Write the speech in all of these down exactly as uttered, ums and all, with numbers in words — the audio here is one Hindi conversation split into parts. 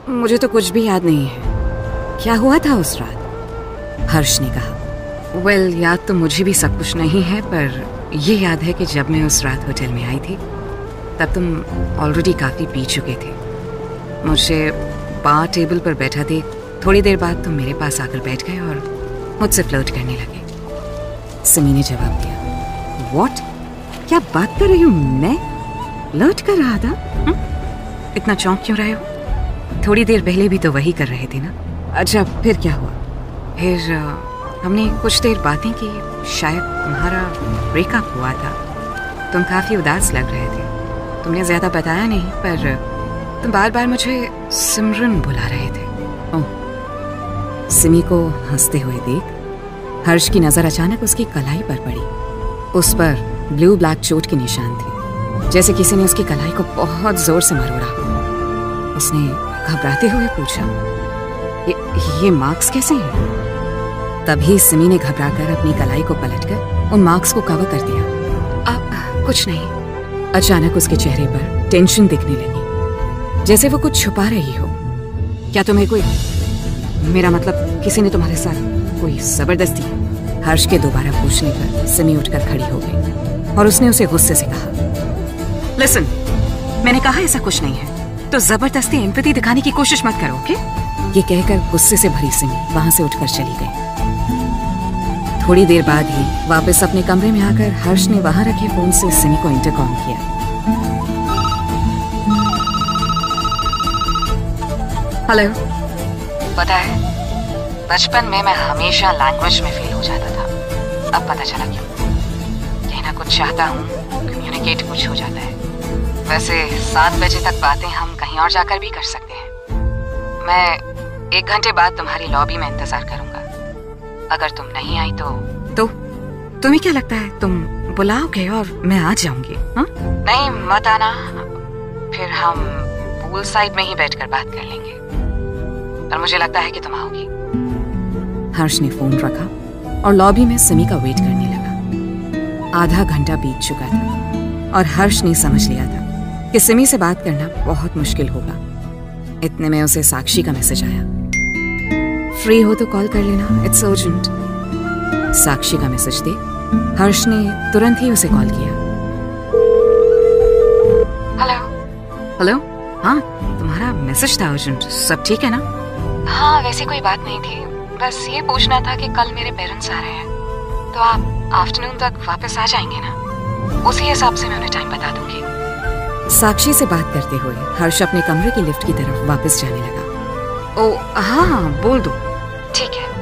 मुझे तो कुछ भी याद नहीं है। क्या हुआ था उस रात? हर्ष ने कहा। वेल well, याद तो मुझे भी सब कुछ नहीं है, पर ये याद है कि जब मैं उस रात होटल में आई थी तब तुम ऑलरेडी काफ़ी पी चुके थे। मुझे बार टेबल पर बैठा देख थोड़ी देर बाद तुम मेरे पास आकर बैठ गए और मुझसे फ्लर्ट करने लगे। सिमी ने जवाब दिया। व्हाट? क्या बात कर रही हूँ मैं? फ्लर्ट कर रहा था? हुँ? इतना चौंक क्यों रहे हो? थोड़ी देर पहले भी तो वही कर रहे थे ना। अच्छा, फिर क्या हुआ? फिर आ, हमने कुछ देर बातें की। शायद तुम्हारा ब्रेकअप हुआ था। तुम काफ़ी उदास लग रहे थे। तुमने ज़्यादा बताया नहीं, पर तुम बार बार मुझे सिमरन बुला रहे थे। ओह। सिमी को हंसते हुए देख हर्ष की नज़र अचानक उसकी कलाई पर पड़ी। उस पर ब्लू ब्लैक चोट के निशान थे, जैसे किसी ने उसकी कलाई को बहुत जोर से मरोड़ा। उसने घबराते हुए पूछा, ये, ये मार्क्स कैसे हैं? तभी सिमी ने घबराकर अपनी कलाई को पलटकर उन मार्क्स को कवर कर दिया। अब कुछ नहीं। अचानक उसके चेहरे पर टेंशन दिखने लगी, जैसे वो कुछ छुपा रही हो। क्या तुम्हें कोई, मेरा मतलब किसी ने तुम्हारे साथ कोई जबरदस्ती? हर्ष के दोबारा पूछने पर सिमी उठकर खड़ी हो गई और उसने उसे गुस्से से कहा, लिसन, मैंने कहा ऐसा कुछ नहीं है, तो जबरदस्ती एम्पैथी दिखाने की कोशिश मत करो, ओके? ये कहकर गुस्से से भरी सिमी वहां से उठकर चली गई। थोड़ी देर बाद ही वापस अपने कमरे में आकर हर्ष ने वहां रखे फोन से सिमी को इंटरकॉम किया। हेलो। पता है, बचपन में मैं हमेशा लैंग्वेज में फेल हो जाता था। अब पता चला क्यों। कहना कुछ चाहता हूँ, कम्युनिकेट कुछ हो जाता है। वैसे सात बजे तक बातें हम कहीं और जाकर भी कर सकते हैं। मैं एक घंटे बाद तुम्हारी लॉबी में इंतजार करूंगा। अगर तुम नहीं आई तो तो तुम्हें क्या लगता है, तुम बुलाओगे और मैं आ जाऊंगी? हाँ? नहीं, मत आना। फिर हम पूल साइड में ही बैठकर बात कर लेंगे। पर मुझे लगता है कि तुम आओगी। हर्ष ने फोन रखा और लॉबी में सिमी का वेट करने लगा। आधा घंटा बीत चुका था और हर्ष ने समझ लिया था कि सिमी से बात करना बहुत मुश्किल होगा। इतने में उसे साक्षी का मैसेज आया, फ्री हो तो कॉल कर लेना, इट्स अर्जेंट। साक्षी का मैसेज देख हर्ष ने तुरंत ही उसे कॉल किया। हेलो। हेलो। हाँ, तुम्हारा मैसेज था अर्जेंट। सब ठीक है ना? हाँ, वैसे कोई बात नहीं थी, बस ये पूछना था कि कल मेरे पेरेंट्स आ रहे हैं, तो आप आफ्टरनून तक वापस आ जाएंगे ना? उसी हिसाब से मैं उन्हें टाइम बता दूंगी। साक्षी से बात करते हुए हर्ष अपने कमरे की लिफ्ट की तरफ वापस जाने लगा। ओ हाँ, बोल दो। ठीक है।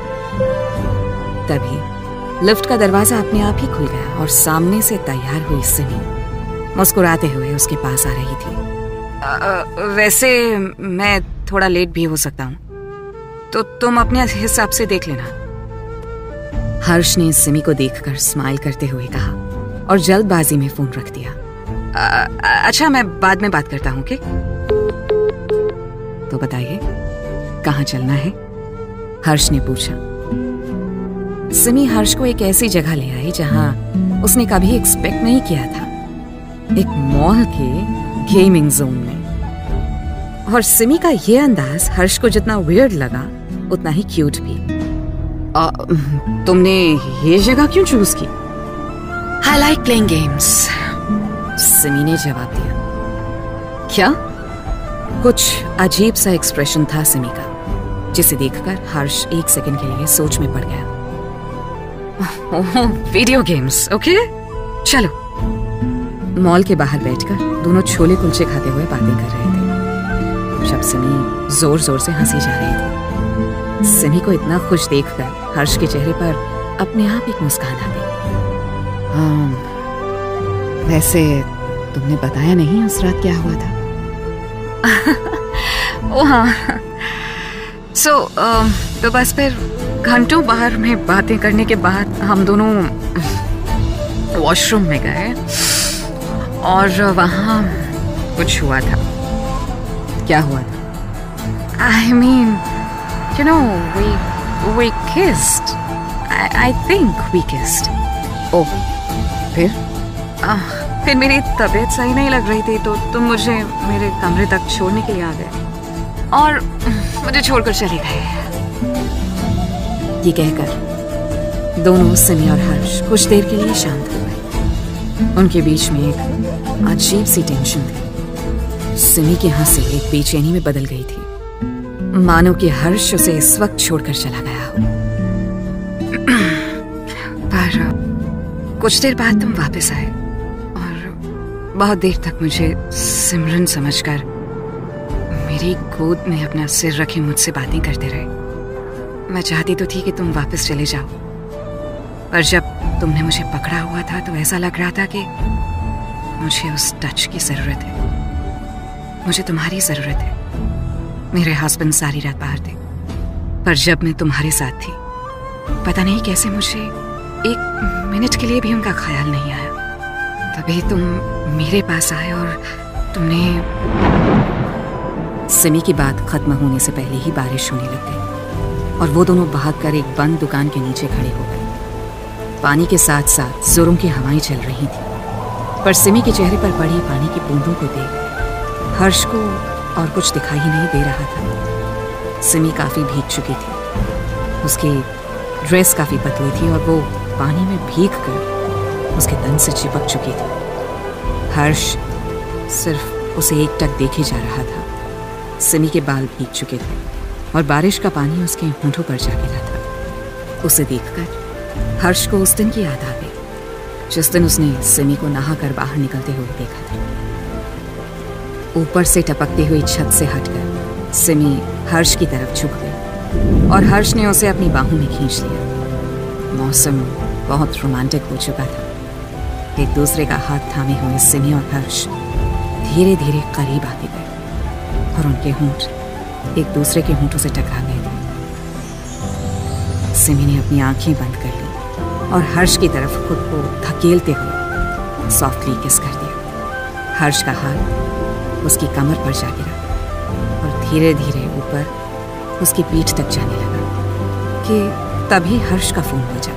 तभी लिफ्ट का दरवाजा अपने आप ही खुल गया और सामने से तैयार हुई सिमी मुस्कुराते हुए उसके पास आ रही थी। आ, आ, वैसे मैं थोड़ा लेट भी हो सकता हूँ, तो तुम अपने हिसाब से देख लेना। हर्ष ने सिमी को देखकर स्माइल करते हुए कहा और जल्दबाजी में फोन रख दिया। आ, अच्छा, मैं बाद में बात करता हूँ, ओके? तो बताइए, कहाँ चलना है? हर्ष ने पूछा। सिमी हर्ष को एक ऐसी जगह ले आई जहां उसने कभी एक्सपेक्ट नहीं किया था, एक मॉल के गेमिंग जोन में। और सिमी का ये अंदाज हर्ष को जितना वियर्ड लगा उतना ही क्यूट भी। आ, तुमने ये जगह क्यों चूज की? I like playing games, Simi ने जवाब दिया। क्या? कुछ अजीब सा एक्सप्रेशन था सिमी का, जिसे देखकर हर्ष एक सेकंड के लिए सोच में पड़ गया। Oh, video games, okay? चलो। मॉल के बाहर बैठकर दोनों छोले कुलचे खाते हुए बातें कर रहे थे जब सिमी जोर जोर से हंसी जा रही थी। सिमी को इतना खुश देखकर हर्ष के चेहरे पर अपने आप एक मुस्कान आ गई। हाँ, वैसे तुमने बताया नहीं उस रात क्या हुआ था? ओ हाँ, सो so, uh, तो बस फिर घंटों बाहर में बातें करने के बाद हम दोनों वॉशरूम में गए और वहाँ कुछ हुआ था। क्या हुआ था? I mean, you know, we we kissed. I I think we kissed. ओह, फिर? आह, फिर मेरी तबीयत सही नहीं लग रही थी, तो तुम मुझे मेरे कमरे तक छोड़ने के लिए आ गए। और मुझे छोड़कर चले गए। ये कहकर दोनों सिमी और हर्ष कुछ देर के लिए शांत हो गए। उनके बीच में एक अजीब सी टेंशन थी। सिमी की हंसी एक बेचैनी में बदल गई थी, मानो कि हर्ष उसे इस वक्त छोड़कर चला गया हो। पर कुछ देर बाद तुम वापस आए और बहुत देर तक मुझे सिमरन समझकर मेरी गोद में अपना सिर रखे मुझसे बातें करते रहे। मैं चाहती तो थी कि तुम वापस चले जाओ, पर जब तुमने मुझे पकड़ा हुआ था तो ऐसा लग रहा था कि मुझे उस टच की जरूरत है, मुझे तुम्हारी जरूरत है। मेरे हस्बैंड सारी रात बाहर थे, पर जब मैं तुम्हारे साथ थी पता नहीं कैसे मुझे एक मिनट के लिए भी उनका ख्याल नहीं आया। तभी तुम मेरे पास आए और तुमने। सिमी की बात खत्म होने से पहले ही बारिश होने लग गई और वो दोनों भागकर एक बंद दुकान के नीचे खड़े हो गए। पानी के साथ साथ जोरों की हवाएं चल रही थी, पर सिमी के चेहरे पर पड़ी पानी की बूंदों को देख हर्ष को और कुछ दिखाई ही नहीं दे रहा था। सिमी काफी भीग चुकी थी, उसकी ड्रेस काफी पतली थी और वो पानी में भीग कर उसके तन से चिपक चुकी थी। हर्ष सिर्फ उसे एकटक देखे जा रहा था। सिमी के बाल भीग चुके थे और बारिश का पानी उसके होंठों पर जा गिरा था। उसे देखकर हर्ष को उस दिन की याद आ गई जिस दिन उसने सिमी को नहाकर बाहर निकलते हुए देखा था। ऊपर से टपकती हुई छत से हटकर सिमी हर्ष की तरफ झुक गई और हर्ष ने उसे अपनी बाहों में खींच लिया। मौसम बहुत रोमांटिक हो चुका था। एक दूसरे का हाथ थामे हुए सिमी और हर्ष धीरे धीरे करीब आते गए और उनके होंठ एक दूसरे के होंठों से टकरा गए थे। सिमी ने अपनी आंखें बंद कर ली और हर्ष की तरफ खुद को धकेलते हुए सॉफ्टली किस कर दिया। हर्ष का हाथ उसकी कमर पर जा गिरा और धीरे धीरे ऊपर उसकी पीठ तक जाने लगा कि तभी हर्ष का फोन बजा।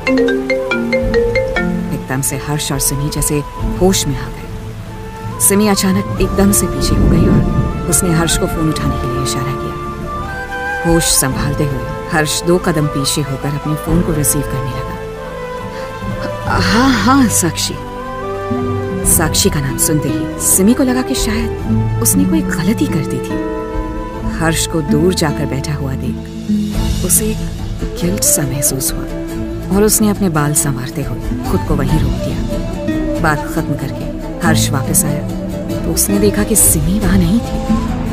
एकदम से हर्ष और सिमी जैसे होश में आ गए। सिमी अचानक एकदम से पीछे हो गई और उसने हर्ष को फोन उठाने के लिए इशारा किया। होश संभालते हुए हर्ष दो कदम पीछे होकर अपने फोन को रिसीव करने लगा। हाँ हाँ साक्षी। साक्षी का नाम सुनते ही सिमी को लगा कि शायद उसने कोई गलती कर दी थी। हर्ष को दूर जाकर बैठा हुआ देख उसे गिल्ट सा महसूस हुआ और उसने अपने बाल संवारते हुए खुद को वहीं रोक दिया। बात खत्म करके हर्ष वापस आया तो उसने देखा कि सिमी वहां नहीं थी।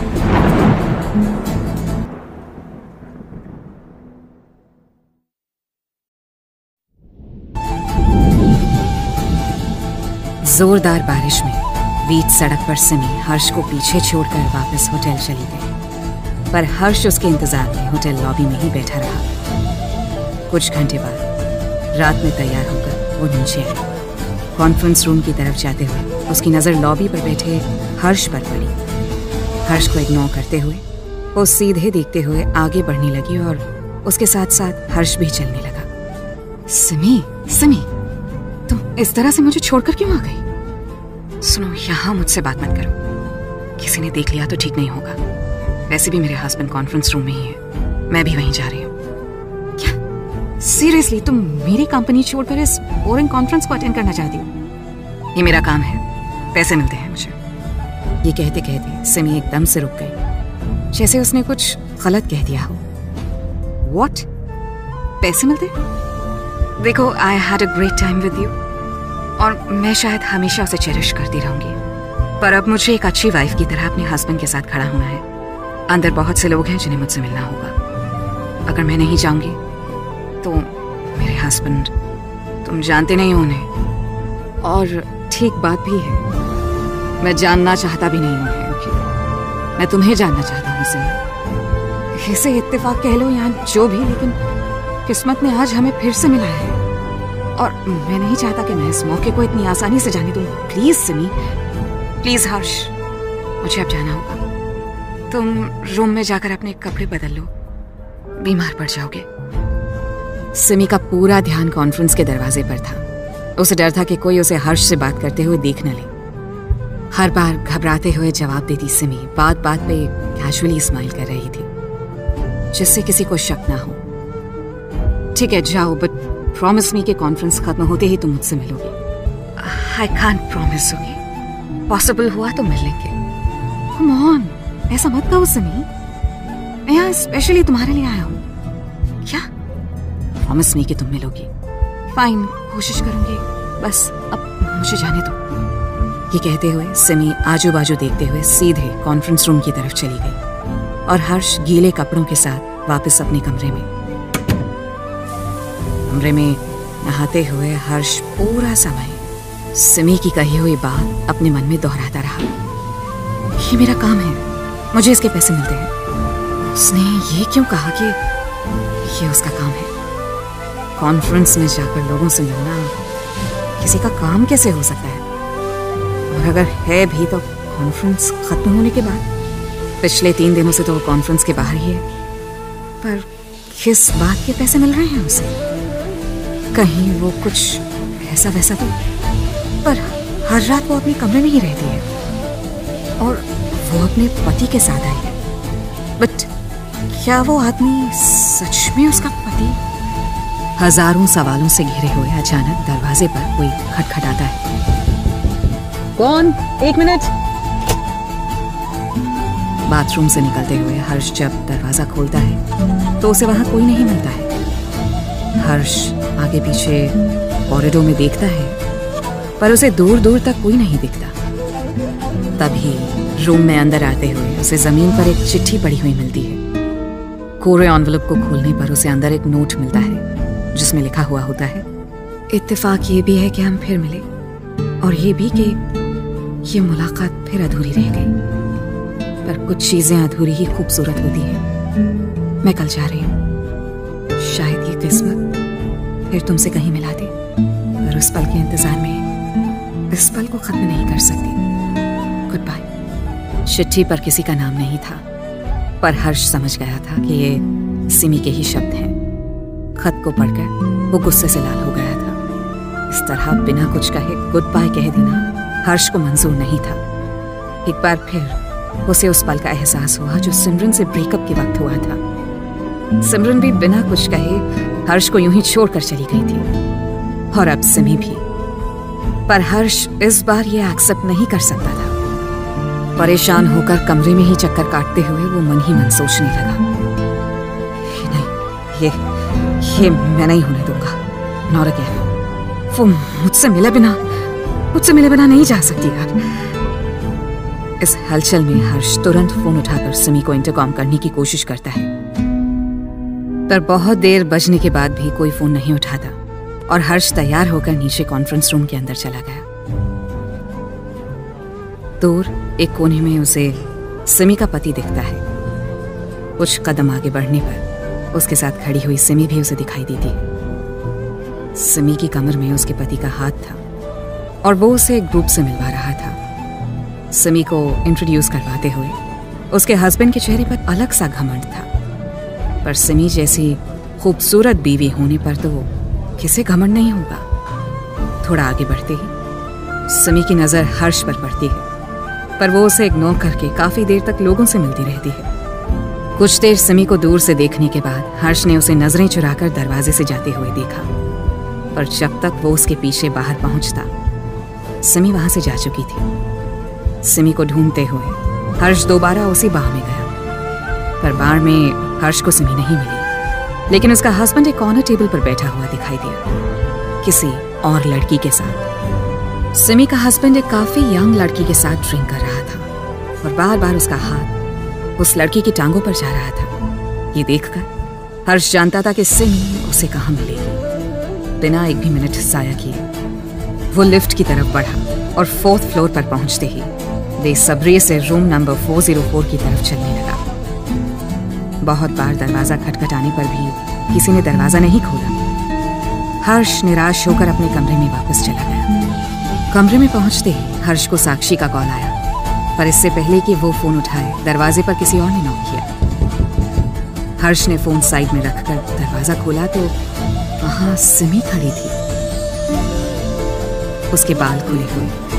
जोरदार बारिश में बीच सड़क पर सिमी हर्ष को पीछे छोड़कर वापस होटल चली गई, पर हर्ष उसके इंतजार में होटल लॉबी में ही बैठा रहा। कुछ घंटे बाद रात में तैयार होकर वो नीचे आया। कॉन्फ्रेंस रूम की तरफ जाते हुए उसकी नजर लॉबी पर बैठे हर्ष पर पड़ी। हर्ष को इग्नोर करते हुए वो सीधे देखते हुए आगे बढ़ने लगी और उसके साथ साथ हर्ष भी चलने लगा। सिमी, सिमी, तुम इस तरह से मुझे छोड़कर क्यों आ गई? सुनो, यहाँ मुझसे बात मत करो। किसी ने देख लिया तो ठीक नहीं होगा। वैसे भी मेरे हस्बैंड कॉन्फ्रेंस रूम में ही है, मैं भी वहीं जा रही हूँ। क्या सीरियसली तुम मेरी कंपनी छोड़कर इस बोरिंग कॉन्फ्रेंस को अटेंड करना चाहती हो? ये मेरा काम है, पैसे मिलते हैं मुझे। ये कहते कहते सिमी एकदम से रुक गई, जैसे उसने कुछ गलत कह दिया हो। व्हाट? पैसे मिलते? देखो, I had a great time with you और मैं शायद हमेशा उसे चेरिश करती रहूंगी, पर अब मुझे एक अच्छी वाइफ की तरह अपने हस्बैंड के साथ खड़ा होना है। अंदर बहुत से लोग हैं जिन्हें मुझसे मिलना होगा। अगर मैं नहीं जाऊंगी तो मेरे हस्बैंड, तुम जानते नहीं उन्हें। और ठीक बात भी है, मैं जानना चाहता भी नहीं उन्हें, क्योंकि मैं तुम्हें जानना चाहता हूँ सिमी। इसे इत्तेफाक कह लो या जो भी, लेकिन किस्मत ने आज हमें फिर से मिला है और मैं नहीं चाहता कि मैं इस मौके को इतनी आसानी से जाने दूं। प्लीज सिमी, प्लीज हर्ष, मुझे अब जाना होगा। तुम रूम में जाकर अपने कपड़े बदल लो, बीमार पड़ जाओगे। सिमी का पूरा ध्यान कॉन्फ्रेंस के दरवाजे पर था। उसे डर था कि कोई उसे हर्ष से बात करते हुए देख न ले। हर बार घबराते हुए जवाब देती सिमी बात बात पे कैजुअली स्माइल कर रही थी, जिससे किसी को शक ना हो। ठीक है जाओ, बट प्रॉमिस मी कि कॉन्फ्रेंस खत्म होते ही तुम मुझसे मिलोगे। आई कांट प्रॉमिस होगी, पॉसिबल हुआ तो मिल लेंगे। कम ऑन, ऐसा मत कहो सिमी, मैं यहाँ स्पेशली तुम्हारे लिए आया हूँ। क्या? प्रॉमिस मी कि तुम मिलोगी। फाइन, कोशिश करूंगी, बस अब मुझे जाने दो। ये कहते हुए सिमी आजू बाजू देखते हुए सीधे कॉन्फ्रेंस रूम की तरफ चली गई और हर्ष गीले कपड़ों के साथ वापस अपने कमरे में कमरे में नहाते हुए हर्ष पूरा समय सिमी की कही हुई बात अपने मन में दोहराता रहा। ये मेरा काम है, मुझे इसके पैसे मिलते हैं। उसने ये क्यों कहा कि ये उसका काम है? कॉन्फ्रेंस में जाकर लोगों से मिलना किसी का काम कैसे हो सकता है? और अगर है भी तो कॉन्फ्रेंस खत्म होने के बाद। पिछले तीन दिनों से तो वो कॉन्फ्रेंस के बाहर ही है, पर किस बात के पैसे मिल रहे हैं उसे? कहीं वो कुछ ऐसा वैसा तो? पर हर रात वो अपने कमरे में ही रहती है और वो अपने पति के साथ आई है। बट क्या वो आदमी सच में उसका पति? हजारों सवालों से घिरे हुए अचानक दरवाजे पर कोई खटखटाता है। कौन? एक मिनट। बाथरूम से निकलते हुए हर्ष जब दरवाजा खोलता है तो उसे वहां कोई नहीं मिलता है। हर्ष आगे पीछे कॉरिडोर में देखता है, पर उसे दूर दूर तक कोई नहीं दिखता। तभी रूम में अंदर आते हुए उसे जमीन पर एक चिट्ठी पड़ी हुई मिलती है। कोरे एनवेलप को खोलने पर उसे अंदर एक नोट मिलता है जिसमें लिखा हुआ होता है, इत्तेफाक ये भी है कि हम फिर मिले, और ये भी कि ये मुलाकात फिर अधूरी रह गई। पर कुछ चीजें अधूरी ही खूबसूरत होती हैं। मैं कल जा रही हूँ, शायद ये किस्मत फिर तुमसे कहीं मिला दे, पर उस पल के इंतजार में इस पल को खत्म नहीं कर सकती। Goodbye. चिट्ठी पर किसी का नाम नहीं था, पर हर्ष समझ गया था कि ये सिमी के ही शब्द हैं। खत को पढ़कर वो गुस्से से लाल हो गया था। इस तरह बिना कुछ कहे गुड बाय कह देना हर्ष को मंजूर नहीं था। एक बार फिर उसे उस पल का एहसास हुआ जो सिमरन से ब्रेकअप के वक्त हुआ था। सिमरन भी बिना कुछ कहे हर्ष को यूं ही छोड़कर चली गई थी, और अब सिमी भी। पर हर्ष इस बार ये एक्सेप्ट नहीं कर सकता था। परेशान होकर कमरे में ही चक्कर काटते हुए वो मन ही मन सोचने लगा, नहीं, ये ये मैं नहीं होने दूंगा। Not again. वो मुझसे मिले बिना मुझसे मिले बिना नहीं जा सकती यार। इस हलचल में हर्ष तुरंत फोन उठाकर सिमी को इंटरकॉम करने की कोशिश करता है, पर बहुत देर बजने के बाद भी कोई फोन नहीं उठाता और हर्ष तैयार होकर नीचे कॉन्फ्रेंस रूम के अंदर चला गया। दूर एक कोने में उसे सिमी का पति दिखता है। कुछ कदम आगे बढ़ने पर उसके साथ खड़ी हुई सिमी भी उसे दिखाई देती है। सिमी की कमर में उसके पति का हाथ था और वो उसे एक ग्रुप से मिलवा रहा था। सिमी को इंट्रोड्यूस करवाते हुए उसके हस्बैंड के चेहरे पर अलग सा घमंड था, पर सिमी जैसी खूबसूरत बीवी होने पर तो किसे घमंड नहीं होगा। थोड़ा आगे बढ़ते ही सिमी की नजर हर्ष पर पड़ती है, पर वो उसे इग्नोर करके काफी देर तक लोगों से मिलती रहती है। कुछ देर सिमी को दूर से देखने के बाद हर्ष ने उसे नजरें चुराकर दरवाजे से जाते हुए देखा, पर जब तक वो उसके पीछे बाहर पहुंचता सिमी वहां से जा चुकी थी। सिमी को ढूंढते हुए हर्ष दोबारा उसी बार में गया, पर बार में हर्ष को सिमी नहीं मिली, लेकिन उसका हस्बैंड एक कॉर्नर टेबल पर बैठा हुआ दिखाई दिया किसी और लड़की के साथ। सिमी का हस्बैंड एक काफी यंग लड़की के साथ ड्रिंक कर रहा था और बार बार उसका हाथ उस लड़की की टांगों पर जा रहा था। ये देखकर हर्ष जानता था कि सिमी उसे कहाँ मिलेगी। बिना एक भी मिनट जाया किए वो लिफ्ट की तरफ बढ़ा और फोर्थ फ्लोर पर पहुंचते ही बेसब्री से रूम नंबर चार सौ चार की तरफ चलने लगा। बहुत बार दरवाजा खटखटाने पर भी किसी ने दरवाजा नहीं खोला। हर्ष निराश होकर अपने कमरे में वापस चला गया। कमरे में पहुंचते ही हर्ष को साक्षी का कॉल आया, पर इससे पहले कि वो फोन उठाए दरवाजे पर किसी और ने नॉक किया। हर्ष ने फोन साइड में रखकर दरवाजा खोला तो वहां सिमी खड़ी थी। उसके बाल खुले हुए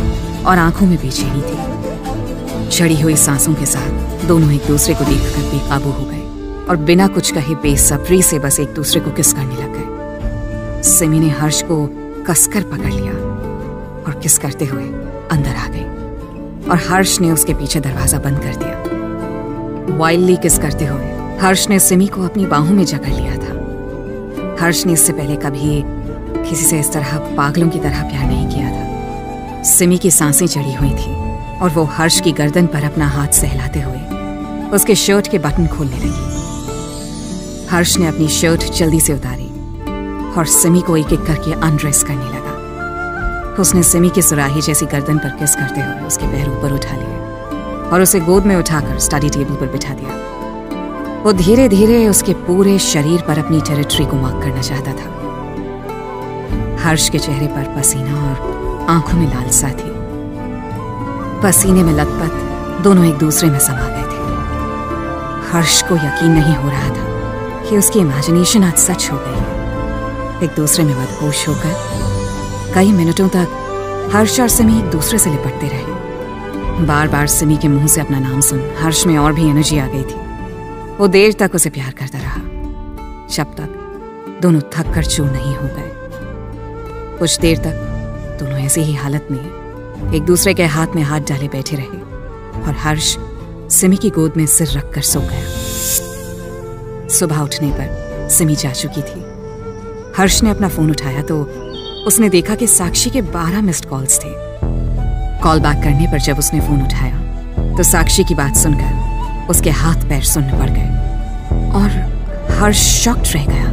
और आंखों में बेचैनी थी। चढ़ी हुई सांसों के साथ दोनों एक दूसरे को देखकर बेकाबू हो गए और बिना कुछ कहे बेसब्री से बस एक दूसरे को किस करने लग गए। सिमी ने हर्ष को कसकर पकड़ लिया और किस करते हुए अंदर आ गई और हर्ष ने उसके पीछे दरवाजा बंद कर दिया। वाइल्डली किस करते हुए हर्ष ने सिमी को अपनी बाहों में जकड़ लिया था। हर्ष ने इससे पहले कभी किसी से इस तरह पागलों की तरह प्यार नहीं किया था। सिमी की सांसें चढ़ी हुई थी और वो हर्ष की गर्दन पर अपना हाथ सहलाते हुए उसके शर्ट के बटन खोलने लगी। हर्ष ने अपनी शर्ट जल्दी से उतारी और सिमी को एक एक करके अनड्रेस करने लगा। उसने सिमी की सुराही जैसी गर्दन पर किस करते हुए उसके पैर ऊपर उठा लिए और उसे गोद में उठाकर स्टडी टेबल पर बिठा दिया। वो धीरे धीरे उसके पूरे शरीर पर अपनी टेरिटरी को मार्क करना चाहता था। हर्ष के चेहरे पर पसीना और आंखों में लालसा थी। पसीने में लथपथ दोनों एक दूसरे में समा गए थे। हर्ष को यकीन नहीं हो रहा था कि उसकी इमेजिनेशन आज सच हो गई। एक दूसरे में मदहोश होकर कई मिनटों तक हर्ष और सिमी एक दूसरे से लिपटते रहे। बार बार सिमी के मुंह से अपना नाम सुन हर्ष में और भी एनर्जी आ गई थी। वो देर तक उसे प्यार करता रहा जब तक दोनों थक कर चूर नहीं हो गए। कुछ देर तक दोनों ऐसी ही हालत में एक दूसरे के हाथ में हाथ डाले बैठे रहे और हर्ष सिमी की गोद में सिर रखकर सो गया। सुबह उठने पर सिमी जा चुकी थी। हर्ष ने अपना फोन उठाया तो उसने देखा कि साक्षी के बारह मिस्ड कॉल्स थे। कॉल बैक करने पर जब उसने फोन उठाया तो साक्षी की बात सुनकर उसके हाथ पैर सुन्न पड़ गए और हर्ष शॉक्ड रह गया।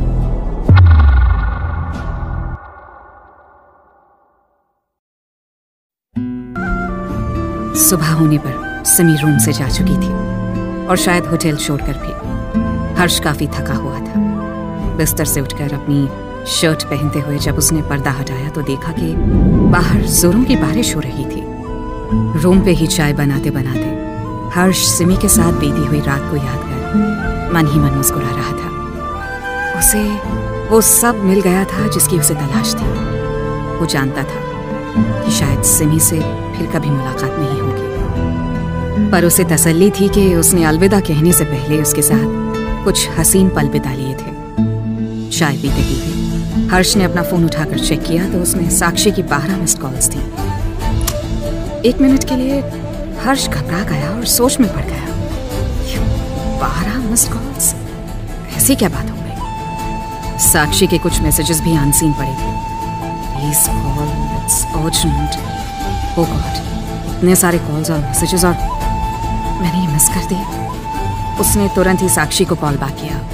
सुबह होने पर सिमी रूम से जा चुकी थी और शायद होटल छोड़कर भी। हर्ष काफी थका हुआ था। बिस्तर से उठकर अपनी शर्ट पहनते हुए जब उसने पर्दा हटाया तो देखा कि बाहर जोरों की बारिश हो रही थी। रूम पे ही चाय बनाते बनाते हर्ष सिमी के साथ बीती हुई रात को याद कर मन ही मन मुस्कुरा रहा था। उसे वो सब मिल गया था जिसकी उसे तलाश थी। वो जानता था कि शायद सिमी से फिर कभी मुलाकात नहीं होगी, पर उसे तसल्ली थी कि उसने अलविदा कहने से पहले उसके साथ कुछ हसीन पल बिता लिए थे। चाय पीते पीते हर्ष ने अपना फोन उठाकर चेक किया तो उसमें साक्षी की बारह मिस्ड कॉल्स थी। एक मिनट के लिए हर्ष घबरा गया और सोच में पड़ गया। बारह मिस्ड कॉल्स, ऐसी क्या बात हो गई? साक्षी के कुछ मैसेजेस भी अनसीन पड़े थे। Please call, it's urgent. Oh god, इतने सारे कॉल्स और मैसेजेस और मैंने ये मिस कर दिए। उसने तुरंत ही साक्षी को कॉल बैक किया।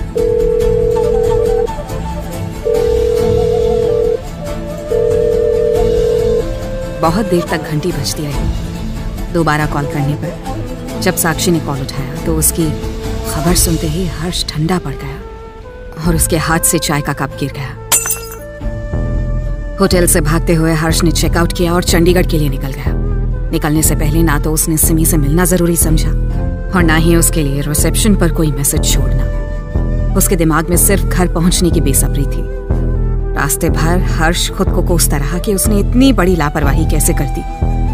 बहुत देर तक घंटी बजती रही। दोबारा कॉल करने पर जब साक्षी ने कॉल उठाया तो उसकी खबर सुनते ही हर्ष ठंडा पड़ गया और उसके हाथ से चाय का कप गिर गया। होटल से भागते हुए हर्ष ने चेकआउट किया और चंडीगढ़ के लिए निकल गया। निकलने से पहले ना तो उसने सिमी से मिलना जरूरी समझा और ना ही उसके लिए रिसेप्शन पर कोई मैसेज छोड़ना। उसके दिमाग में सिर्फ घर पहुंचने की बेसब्री थी। रास्ते भर हर्ष खुद को कोसता रहा कि उसने इतनी बड़ी लापरवाही कैसे कर दी।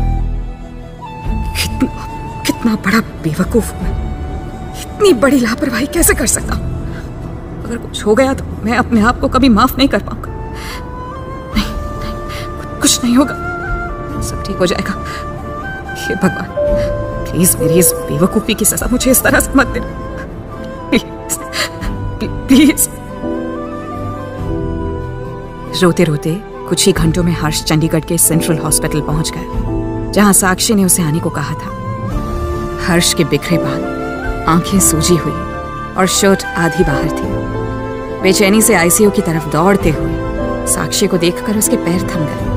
कितना कितना बड़ा बेवकूफ हूं मैं। इतनी बड़ी लापरवाही कैसे कर सकता हूं? अगर कुछ हो गया तो मैं अपने आप को कभी माफ नहीं कर पाऊंगा। नहीं, नहीं, कुछ नहीं होगा, सब ठीक हो जाएगा। हे भगवान, प्लीज मेरी इस बेवकूफी की सजा मुझे इस तरह से मत दे। Please, please. रोते रोते कुछ ही घंटों में हर्ष चंडीगढ़ के सेंट्रल हॉस्पिटल पहुंच गया, जहां साक्षी ने उसे आने को कहा था। हर्ष के बिखरे बाल, आंखें सूजी हुई और शर्ट आधी बाहर थी। बेचैनी से आईसीयू की तरफ दौड़ते हुए साक्षी को देखकर उसके पैर थम गए।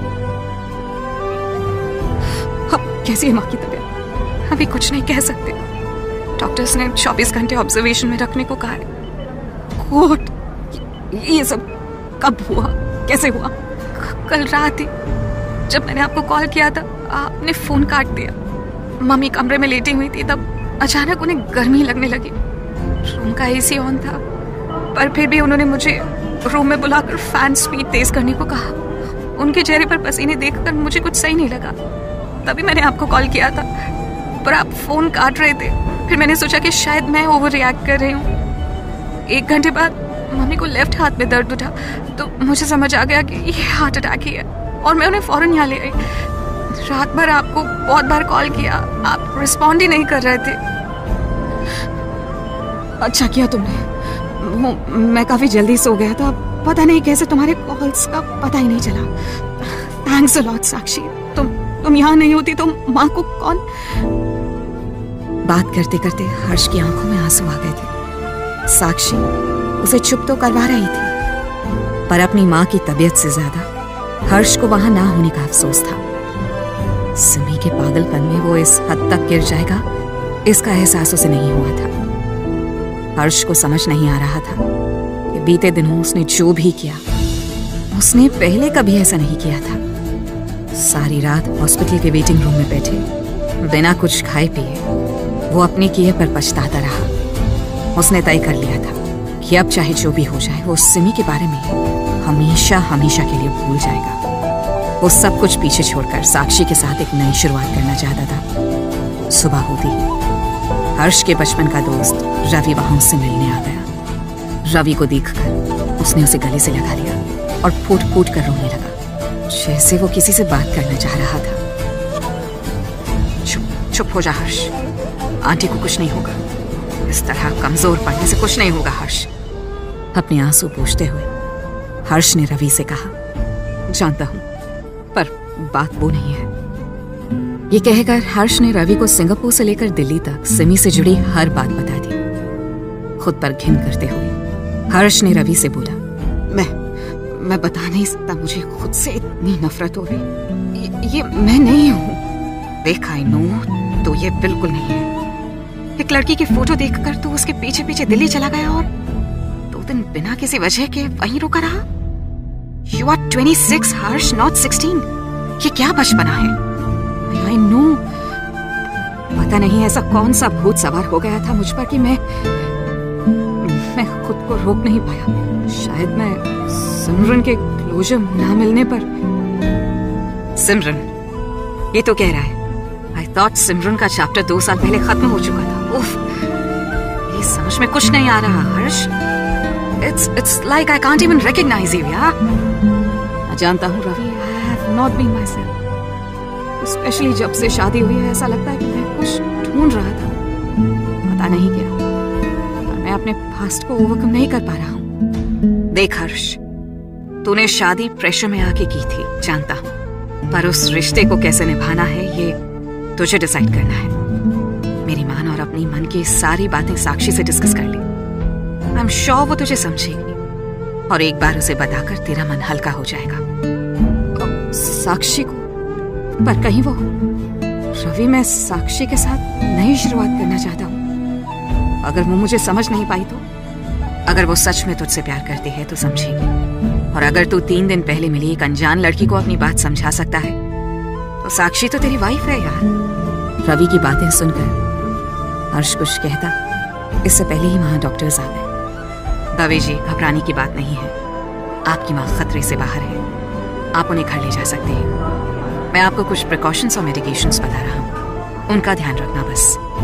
अब कैसी है मां की तबीयत? अभी कुछ नहीं कह सकते। डॉक्टर्स ने चौबीस घंटे ऑब्जर्वेशन में रखने को कहा है। कोट, ये सब कब हुआ, कैसे हुआ? कल रात ही जब मैंने आपको कॉल किया था आपने फोन काट दिया। मम्मी कमरे में लेटी हुई थी, तब अचानक उन्हें गर्मी लगने लगी। रूम का एसी ऑन था, पर फिर भी उन्होंने मुझे रूम में बुलाकर फैन स्पीड तेज करने को कहा। उनके चेहरे पर पसीने देखकर मुझे कुछ सही नहीं लगा। तभी मैंने आपको कॉल किया था, पर आप फोन काट रहे थे। फिर मैंने सोचा कि शायद मैं ओवर रिएक्ट कर रही हूँ। एक घंटे बाद मम्मी को लेफ्ट हाथ में दर्द उठा तो मुझे समझ आ गया कि ये हार्ट अटैक ही है, और मैं उन्हें फौरन यहाँ ले आई। रात भर आपको बहुत बार कॉल किया, आप रिस्पॉन्ड ही नहीं कर रहे थे। अच्छा किया तुमने, वो मैं काफी जल्दी सो गया था, पता नहीं कैसे तुम्हारे कॉल्स का पता ही नहीं चला। थैंक्स अ लॉट साक्षी, तुम तुम यहाँ नहीं होती तो माँ को कौन। बात करते करते हर्ष की आंखों में आंसू आ गए थे। साक्षी उसे चुप तो करवा रही थी, पर अपनी माँ की तबीयत से ज्यादा हर्ष को वहां ना होने का अफसोस था। सिमी के पागलपन में वो इस हद तक गिर जाएगा, इसका एहसास उसे नहीं हुआ था। हर्ष को समझ नहीं आ रहा था कि बीते दिनों उसने जो भी किया, उसने पहले कभी ऐसा नहीं किया था। सारी रात हॉस्पिटल के वेटिंग रूम में बैठे बिना कुछ खाए पिए वो अपने किए पर पछताता रहा। उसने तय कर लिया था कि अब चाहे जो भी हो जाए वो सिमी के बारे में हमेशा हमेशा के लिए भूल जाएगा। वो सब कुछ पीछे छोड़कर साक्षी के साथ एक नई शुरुआत करना चाहता था। सुबह होती ही हर्ष के बचपन का दोस्त रवि वहां उससे मिलने आ गया। रवि को देखकर उसने उसे गले से लगा लिया और फूट फूट कर रोने लगा, जैसे वो किसी से बात करना चाह रहा था। चुप चुप हो जा हर्ष, आंटी को कुछ नहीं होगा। इस तरह कमजोर पड़ने से कुछ नहीं होगा हर्ष। अपने आंसू पोंछते हुए हर्ष ने रवि से कहा, जानता हूं, पर बात वो नहीं है। ये कहकर हर्ष ने रवि को सिंगापुर से लेकर दिल्ली तक सिमी से जुड़ी हर बात बता दी। खुद पर घिन करते हुए हर्ष ने रवि से बोला, मैं मैं बता नहीं सकता, मुझे खुद से इतनी नफरत हो रही। ये, ये मैं नहीं हूँ। देख आई नो, तो ये बिल्कुल नहीं है। एक लड़की की फोटो देखकर तो उसके पीछे पीछे दिल्ली चला गया और दो दिन बिना किसी वजह के वहीं रुका रहा। You are twenty six Harsh, not sixteen. ये क्या बचपना है? आई नो, पता नहीं ऐसा कौन सा भूत सवार हो गया था मुझ पर कि मैं मैं खुद को रोक नहीं पाया। शायद मैं सिमरन के क्लोजर ना मिलने पर। सिमरन, ये तो कह रहा है आई थॉट सिमरन का चैप्टर दो साल पहले खत्म हो चुका था। उफ, ये समझ में कुछ नहीं आ रहा Harsh. It's it's like I can't even recognise you यार। मैं जानता हूँ Ravi, I have not been myself. Specially जब से शादी हुई है ऐसा लगता है कि मैं कुछ ढूंढ रहा था, पता नहीं क्या, पर मैं अपने पास्ट को ओवरकम नहीं कर पा रहा हूँ। देख हर्ष, तूने शादी प्रेशर में आके की थी, जानता हूँ, पर उस रिश्ते को कैसे निभाना है ये तुझे डिसाइड करना है। मेरी मान और अपनी मन की सारी बातें साक्षी से डिस्कस कर ली। आई एम श्योर वो तुझे समझेगी और एक बार उसे बताकर तेरा मन हल्का हो जाएगा। साक्षी को, पर कहीं वो रवि, मैं साक्षी के साथ नई शुरुआत करना चाहता हूँ। अगर वो मुझे समझ नहीं पाई तो? अगर वो सच में तुझसे प्यार करती है तो समझेगी, और अगर तू तीन दिन पहले मिली एक अनजान लड़की को अपनी बात समझा सकता है तो साक्षी तो तेरी वाइफ है यार। रवि की बातें सुनकर हर्ष कुछ कहता, इससे पहले ही वहां डॉक्टर्स आ गए। दवे जी, घबराने की बात नहीं है, आपकी माँ खतरे से बाहर है, आप उन्हें घर ले जा सकते हैं। मैं आपको कुछ प्रिकॉशंस और मेडिकेशंस बता रहा हूँ, उनका ध्यान रखना बस।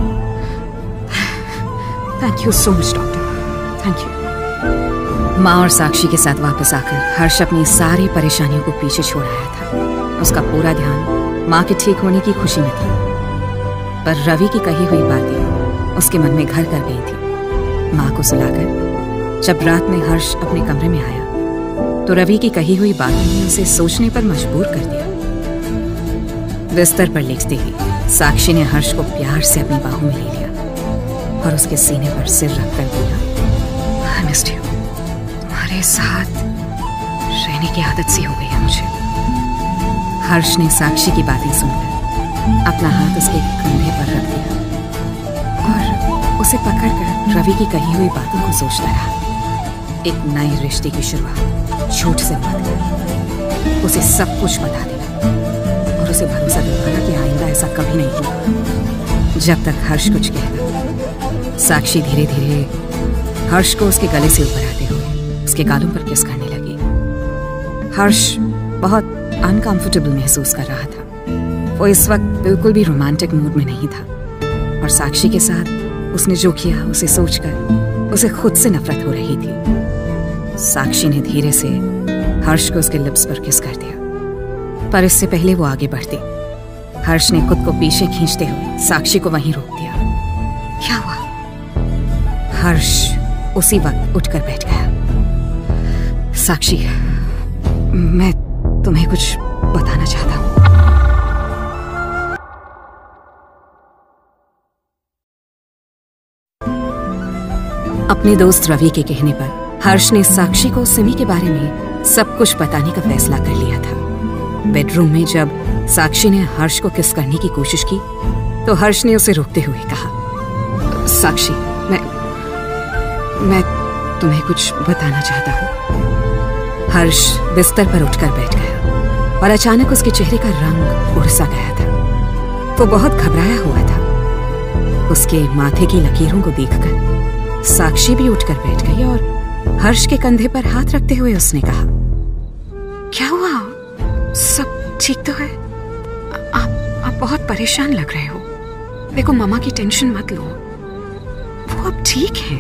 Thank you so much doctor, thank you. माँ और साक्षी के साथ वापस आकर हर्ष अपनी सारी परेशानियों को पीछे छोड़ आया था। उसका पूरा ध्यान माँ के ठीक होने की खुशी में था, पर रवि की कही हुई बातें उसके मन में घर कर गई थी। माँ को सुलाकर जब रात में हर्ष अपने कमरे में आया तो रवि की कही हुई बातों ने उसे सोचने पर मजबूर कर दिया। बिस्तर पर लेटते ही साक्षी ने हर्ष को प्यार से अपनी बाहों में ले लिया और उसके सीने पर सिर रखकर बोला, I missed you. तुम्हारे साथ रहने की आदत सी हो गई है मुझे। हर्ष ने साक्षी की बातें सुनकर अपना हाथ उसके कंधे पर रख दिया और उसे पकड़कर रवि की कही हुई बातों को सोचता रहा। एक नए रिश्ते की शुरुआत झूठ से मत कर, उसे सब कुछ बता देना और उसे भरोसा दिलाना कि आइंदा ऐसा कभी नहीं होगा। जब तक हर्ष कुछ कहता, साक्षी धीरे धीरे हर्ष को उसके गले से ऊपर आते हुए उसके गालों पर किस करने लगी। हर्ष बहुत अनकंफर्टेबल महसूस कर रहा था। वो इस वक्त बिल्कुल भी रोमांटिक मूड में नहीं था और साक्षी के साथ उसने जो किया उसे सोचकर उसे खुद से नफरत हो रही थी। साक्षी ने धीरे से हर्ष को उसके लिप्स पर किस कर दिया, पर इससे पहले वो आगे बढ़ती, हर्ष ने खुद को पीछे खींचते हुए साक्षी को वहीं रोक दिया। क्या हुआ? हर्ष उसी वक्त उठकर बैठ गया। साक्षी, मैं तुम्हें कुछ बताना चाहता हूं। अपने दोस्त रवि के कहने पर हर्ष ने साक्षी को सिमी के बारे में सब कुछ बताने का फैसला कर लिया था। बेडरूम में जब साक्षी ने हर्ष को किस करने की कोशिश की तो हर्ष ने उसे रोकते हुए कहा, साक्षी, मैं मैं तुम्हें कुछ बताना चाहता हूँ। हर्ष बिस्तर पर उठकर बैठ गया और अचानक उसके चेहरे का रंग उड़ सा गया था। वो बहुत घबराया हुआ था। उसके माथे की लकीरों को देखकर साक्षी भी उठकर बैठ गई और हर्ष के कंधे पर हाथ रखते हुए उसने कहा, क्या हुआ? सब ठीक तो है? आप आप बहुत परेशान लग रहे हो। देखो, मामा की टेंशन मत लो, वो अब ठीक है।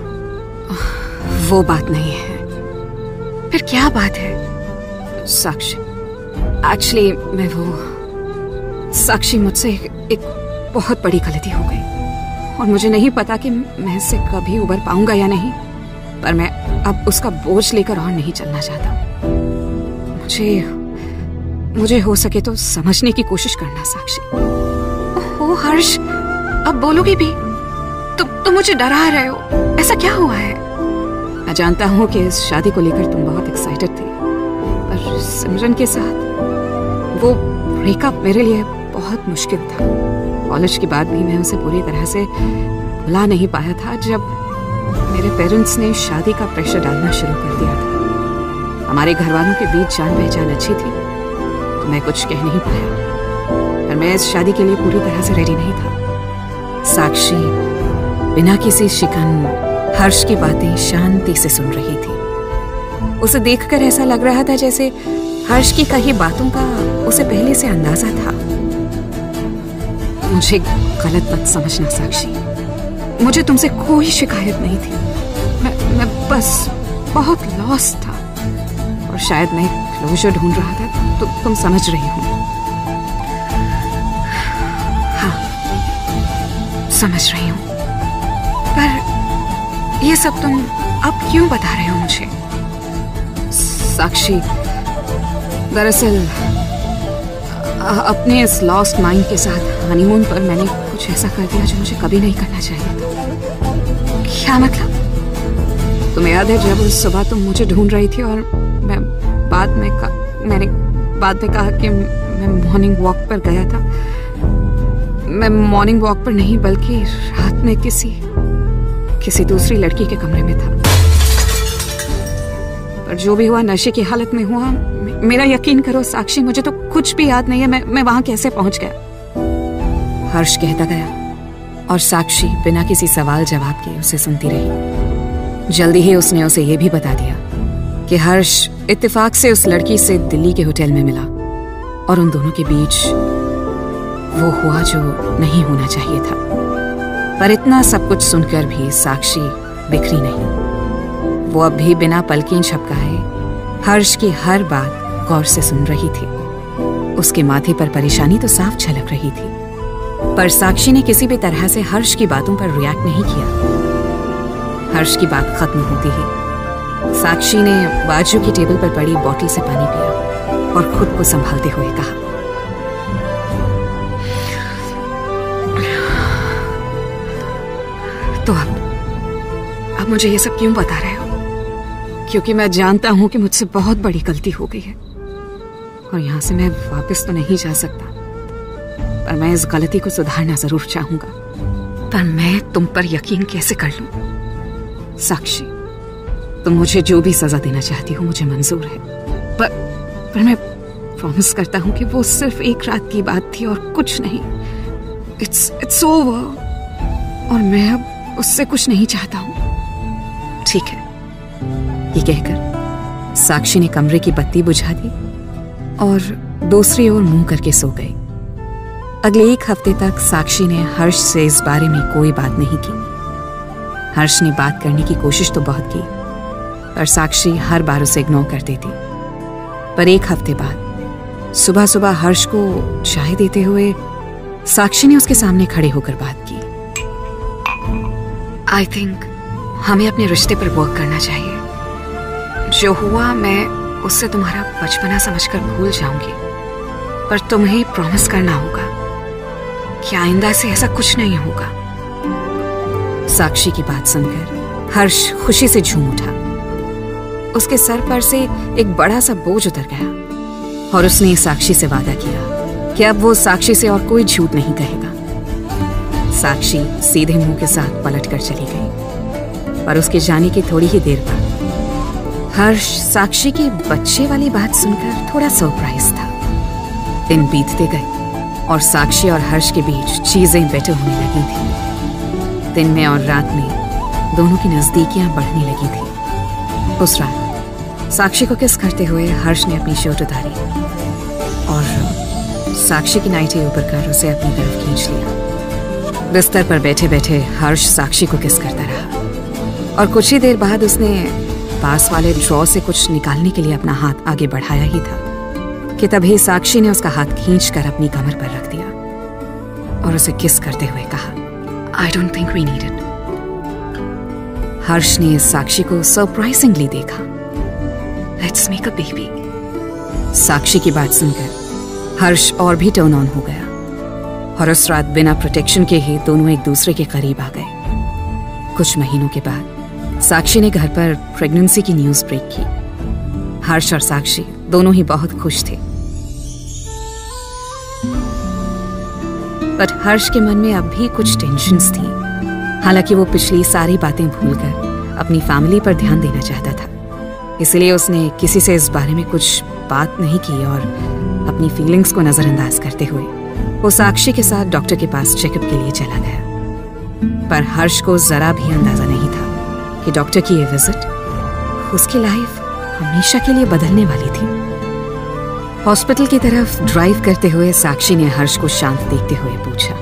वो बात नहीं है। फिर क्या बात है? साक्षी, एक्चुअली मैं वो साक्षी मुझसे एक, एक बहुत बड़ी गलती हो गई और मुझे नहीं पता कि मैं इससे कभी उबर पाऊंगा या नहीं, पर मैं अब उसका बोझ लेकर और नहीं चलना चाहता। मुझे मुझे हो सके तो समझने की कोशिश करना साक्षी। ओह हर्ष, अब बोलोगे भी? तुम तो, तो मुझे डरा रहे हो। ऐसा क्या हुआ है? मैं जानता हूँ कि इस शादी को लेकर तुम बहुत एक्साइटेड थे, पर सिमरन के साथ वो ब्रेकअप मेरे लिए बहुत मुश्किल था। कॉलेज के बाद भी मैं उसे पूरी तरह से भुला नहीं पाया था जब मेरे पेरेंट्स ने शादी का प्रेशर डालना शुरू कर दिया था। हमारे घर वालों के बीच जान पहचान अच्छी थी तो मैं कुछ कह नहीं पाया, पर मैं इस शादी के लिए पूरी तरह से रेडी नहीं था। साक्षी बिना किसी शिकन हर्ष की बातें शांति से सुन रही थी। उसे देखकर ऐसा लग रहा था जैसे हर्ष की कही बातों का उसे पहले से अंदाजा था। मुझे गलत मत समझना साक्षी, मुझे तुमसे कोई शिकायत नहीं थी। मैं मैं बस बहुत लॉस्ट था और शायद मैं क्लोजर ढूंढ रहा था, तो तुम समझ रही हो। हाँ, समझ रही हूँ, पर ये सब तुम अब क्यों बता रहे हो मुझे? साक्षी, दरअसल अपने इस लॉस्ट माइंड के साथ हनीमून पर मैंने कुछ ऐसा कर दिया जो मुझे कभी नहीं करना चाहिए था। क्या मतलब? तुम्हें याद है जब उस सुबह तुम मुझे ढूंढ रही थी और मैं बाद में मैंने बाद में कहा कि मैं मॉर्निंग वॉक पर गया था। मैं मॉर्निंग वॉक पर नहीं बल्कि रात में किसी किसी दूसरी लड़की के कमरे में था। पर जो भी हुआ नशे की हालत में हुआ। मेरा यकीन करो साक्षी, मुझे तो कुछ भी याद नहीं है मैं मैं वहां कैसे पहुंच गया। हर्ष कहता गया और साक्षी बिना किसी सवाल जवाब के उसे सुनती रही। जल्दी ही उसने उसे यह भी बता दिया कि हर्ष इत्तेफाक से उस लड़की से दिल्ली के होटल में मिला और उन दोनों के बीच वो हुआ जो नहीं होना चाहिए था। पर इतना सब कुछ सुनकर भी साक्षी बिखरी नहीं। वो अब भी बिना पलकें झपकाए हर्ष की हर बात गौर से सुन रही थी। उसके माथे पर परेशानी तो साफ झलक रही थी, पर साक्षी ने किसी भी तरह से हर्ष की बातों पर रिएक्ट नहीं किया। हर्ष की बात खत्म होती ही साक्षी ने बाजू की टेबल पर पड़ी बोतल से पानी पिया और खुद को संभालते हुए कहा, तो अब अब मुझे ये सब क्यों बता रहे हो? क्योंकि मैं जानता हूं कि मुझसे बहुत बड़ी गलती हो गई है और यहां से मैं वापस तो नहीं जा सकता, पर मैं इस गलती को सुधारना जरूर चाहूंगा। पर मैं तुम पर यकीन कैसे कर लूं? साक्षी, तुम मुझे जो भी सजा देना चाहती हो मुझे मंजूर है, पर पर मैं प्रॉमिस करता हूं कि वो सिर्फ एक रात की बात थी और कुछ नहीं। इट्स इट्स ओवर और मैं अब उससे कुछ नहीं चाहता हूं। ठीक है, ये कहकर साक्षी ने कमरे की बत्ती बुझा दी और दूसरी ओर मुंह करके सो गई। अगले एक हफ्ते तक साक्षी ने हर्ष से इस बारे में कोई बात नहीं की। हर्ष ने बात करने की कोशिश तो बहुत की, पर साक्षी हर बार उसे इग्नोर कर देती। पर एक हफ्ते बाद सुबह सुबह हर्ष को चाय देते हुए साक्षी ने उसके सामने खड़े होकर बात की। आई थिंक हमें अपने रिश्ते पर वर्क करना चाहिए। जो हुआ मैं उससे तुम्हारा बचपना समझकर भूल जाऊंगी, पर तुम्हें प्रॉमिस करना होगा कि आइंदा से ऐसा कुछ नहीं होगा। साक्षी की बात सुनकर हर्ष खुशी से झूम उठा। उसके सर पर से एक बड़ा सा बोझ उतर गया और उसने साक्षी से वादा किया कि अब वो साक्षी से और कोई झूठ नहीं कहेगा। साक्षी सीधे मुंह के साथ पलट कर चली गई, पर उसके जाने की थोड़ी ही देर बाद हर्ष साक्षी की बच्चे वाली बात सुनकर थोड़ा सरप्राइज था। दिन बीतते गए और साक्षी और हर्ष के बीच चीजें बेटर होने लगी थी। दिन में और रात में दोनों की नजदीकियां बढ़ने लगी थी। उस रात साक्षी को किस करते हुए हर्ष ने अपनी शर्ट उतारी और साक्षी की नाइटी ऊपर कर उसे अपनी तरफ खींच लिया। बिस्तर पर बैठे बैठे हर्ष साक्षी को किस करता रहा और कुछ ही देर बाद उसने पास वाले ड्रॉ से कुछ निकालने के लिए अपना हाथ आगे बढ़ाया ही था कि तभी साक्षी ने उसका हाथ खींचकर अपनी कमर पर रख दिया और उसे किस करते हुए कहा, I don't think we need it. Harsh ने साक्षी को सरप्राइजिंगली देखा। Let's make a baby. Sakshi की बात सुनकर हर्ष और भी टर्न ऑन हो गया और उस रात बिना प्रोटेक्शन के ही दोनों एक दूसरे के करीब आ गए। कुछ महीनों के बाद साक्षी ने घर पर प्रेगनेंसी की न्यूज ब्रेक की। हर्ष और साक्षी दोनों ही बहुत खुश थे, पर हर्ष के मन में अब भी कुछ टेंशन्स थी। हालांकि वो पिछली सारी बातें भूलकर अपनी फैमिली पर ध्यान देना चाहता था, इसलिए उसने किसी से इस बारे में कुछ बात नहीं की और अपनी फीलिंग्स को नजरअंदाज करते हुए वो साक्षी के साथ डॉक्टर के पास चेकअप के लिए चला गया। पर हर्ष को जरा भी अंदाजा नहीं था कि डॉक्टर की ये विजिट उसकी लाइफ हमेशा के लिए बदलने वाली थी। हॉस्पिटल की तरफ ड्राइव करते हुए साक्षी ने हर्ष को शांत देखते हुए पूछा,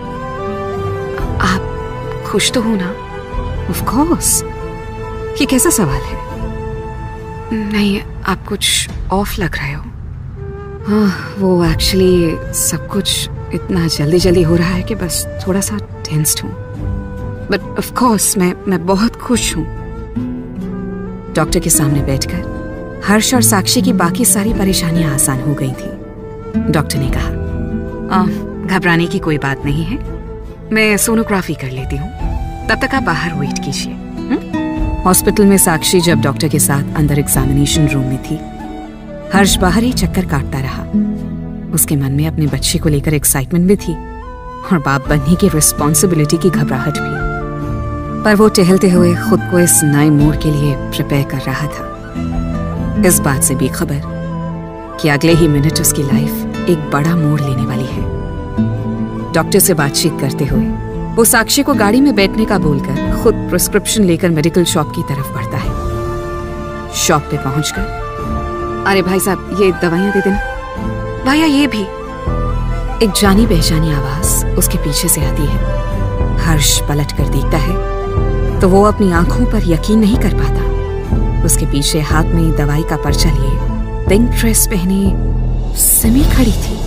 आप खुश तो हो ना? Of course. ये कैसा सवाल है? नहीं, आप कुछ ऑफ लग रहे हो। हाँ, वो एक्चुअली सब कुछ इतना जल्दी जल्दी हो रहा है कि बस थोड़ा सा टेंस्ड हूँ। बट ऑफ कोर्स मैं मैं बहुत खुश हूँ। डॉक्टर के सामने बैठकर हर्ष और साक्षी की बाकी सारी परेशानियां आसान हो गई थी। डॉक्टर ने कहा, घबराने की कोई बात नहीं है, मैं सोनोग्राफी कर लेती हूँ, तब तक आप बाहर वेट कीजिए। हॉस्पिटल में साक्षी जब डॉक्टर के साथ अंदर एग्जामिनेशन रूम में थी, हर्ष बाहर ही चक्कर काटता रहा। उसके मन में अपने बच्चे को लेकर एक्साइटमेंट भी थी और बाप बनने की रिस्पॉन्सिबिलिटी की घबराहट भी, पर वो टहलते हुए खुद को इस नए मोड़ के लिए प्रिपेयर कर रहा था, इस बात से बेखबर कि अगले ही मिनट उसकी लाइफ एक बड़ा मोड़ लेने वाली है। डॉक्टर से बातचीत करते हुए वो साक्षी को गाड़ी में बैठने का बोलकर खुद प्रिस्क्रिप्शन लेकर मेडिकल शॉप की तरफ बढ़ता है। शॉप पे पहुंचकर, अरे भाई साहब ये दवाइयां दे देना। भैया ये भी। एक जानी पहचानी आवाज उसके पीछे से आती है। हर्ष पलट कर देखता है तो वो अपनी आंखों पर यकीन नहीं कर पाता। उसके पीछे हाथ में दवाई का पर्चा लिए पिंक ड्रेस पहने सिमी खड़ी थी।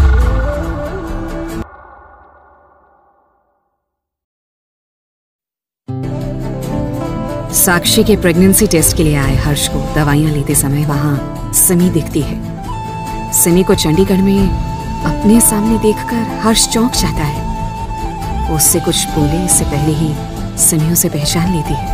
साक्षी के प्रेगनेंसी टेस्ट के लिए आए हर्ष को दवाइयां लेते समय वहां सिमी दिखती है। सिमी को चंडीगढ़ में अपने सामने देखकर हर्ष चौंक जाता है। वो उससे कुछ बोले इससे पहले ही सिमी उसे पहचान लेती है।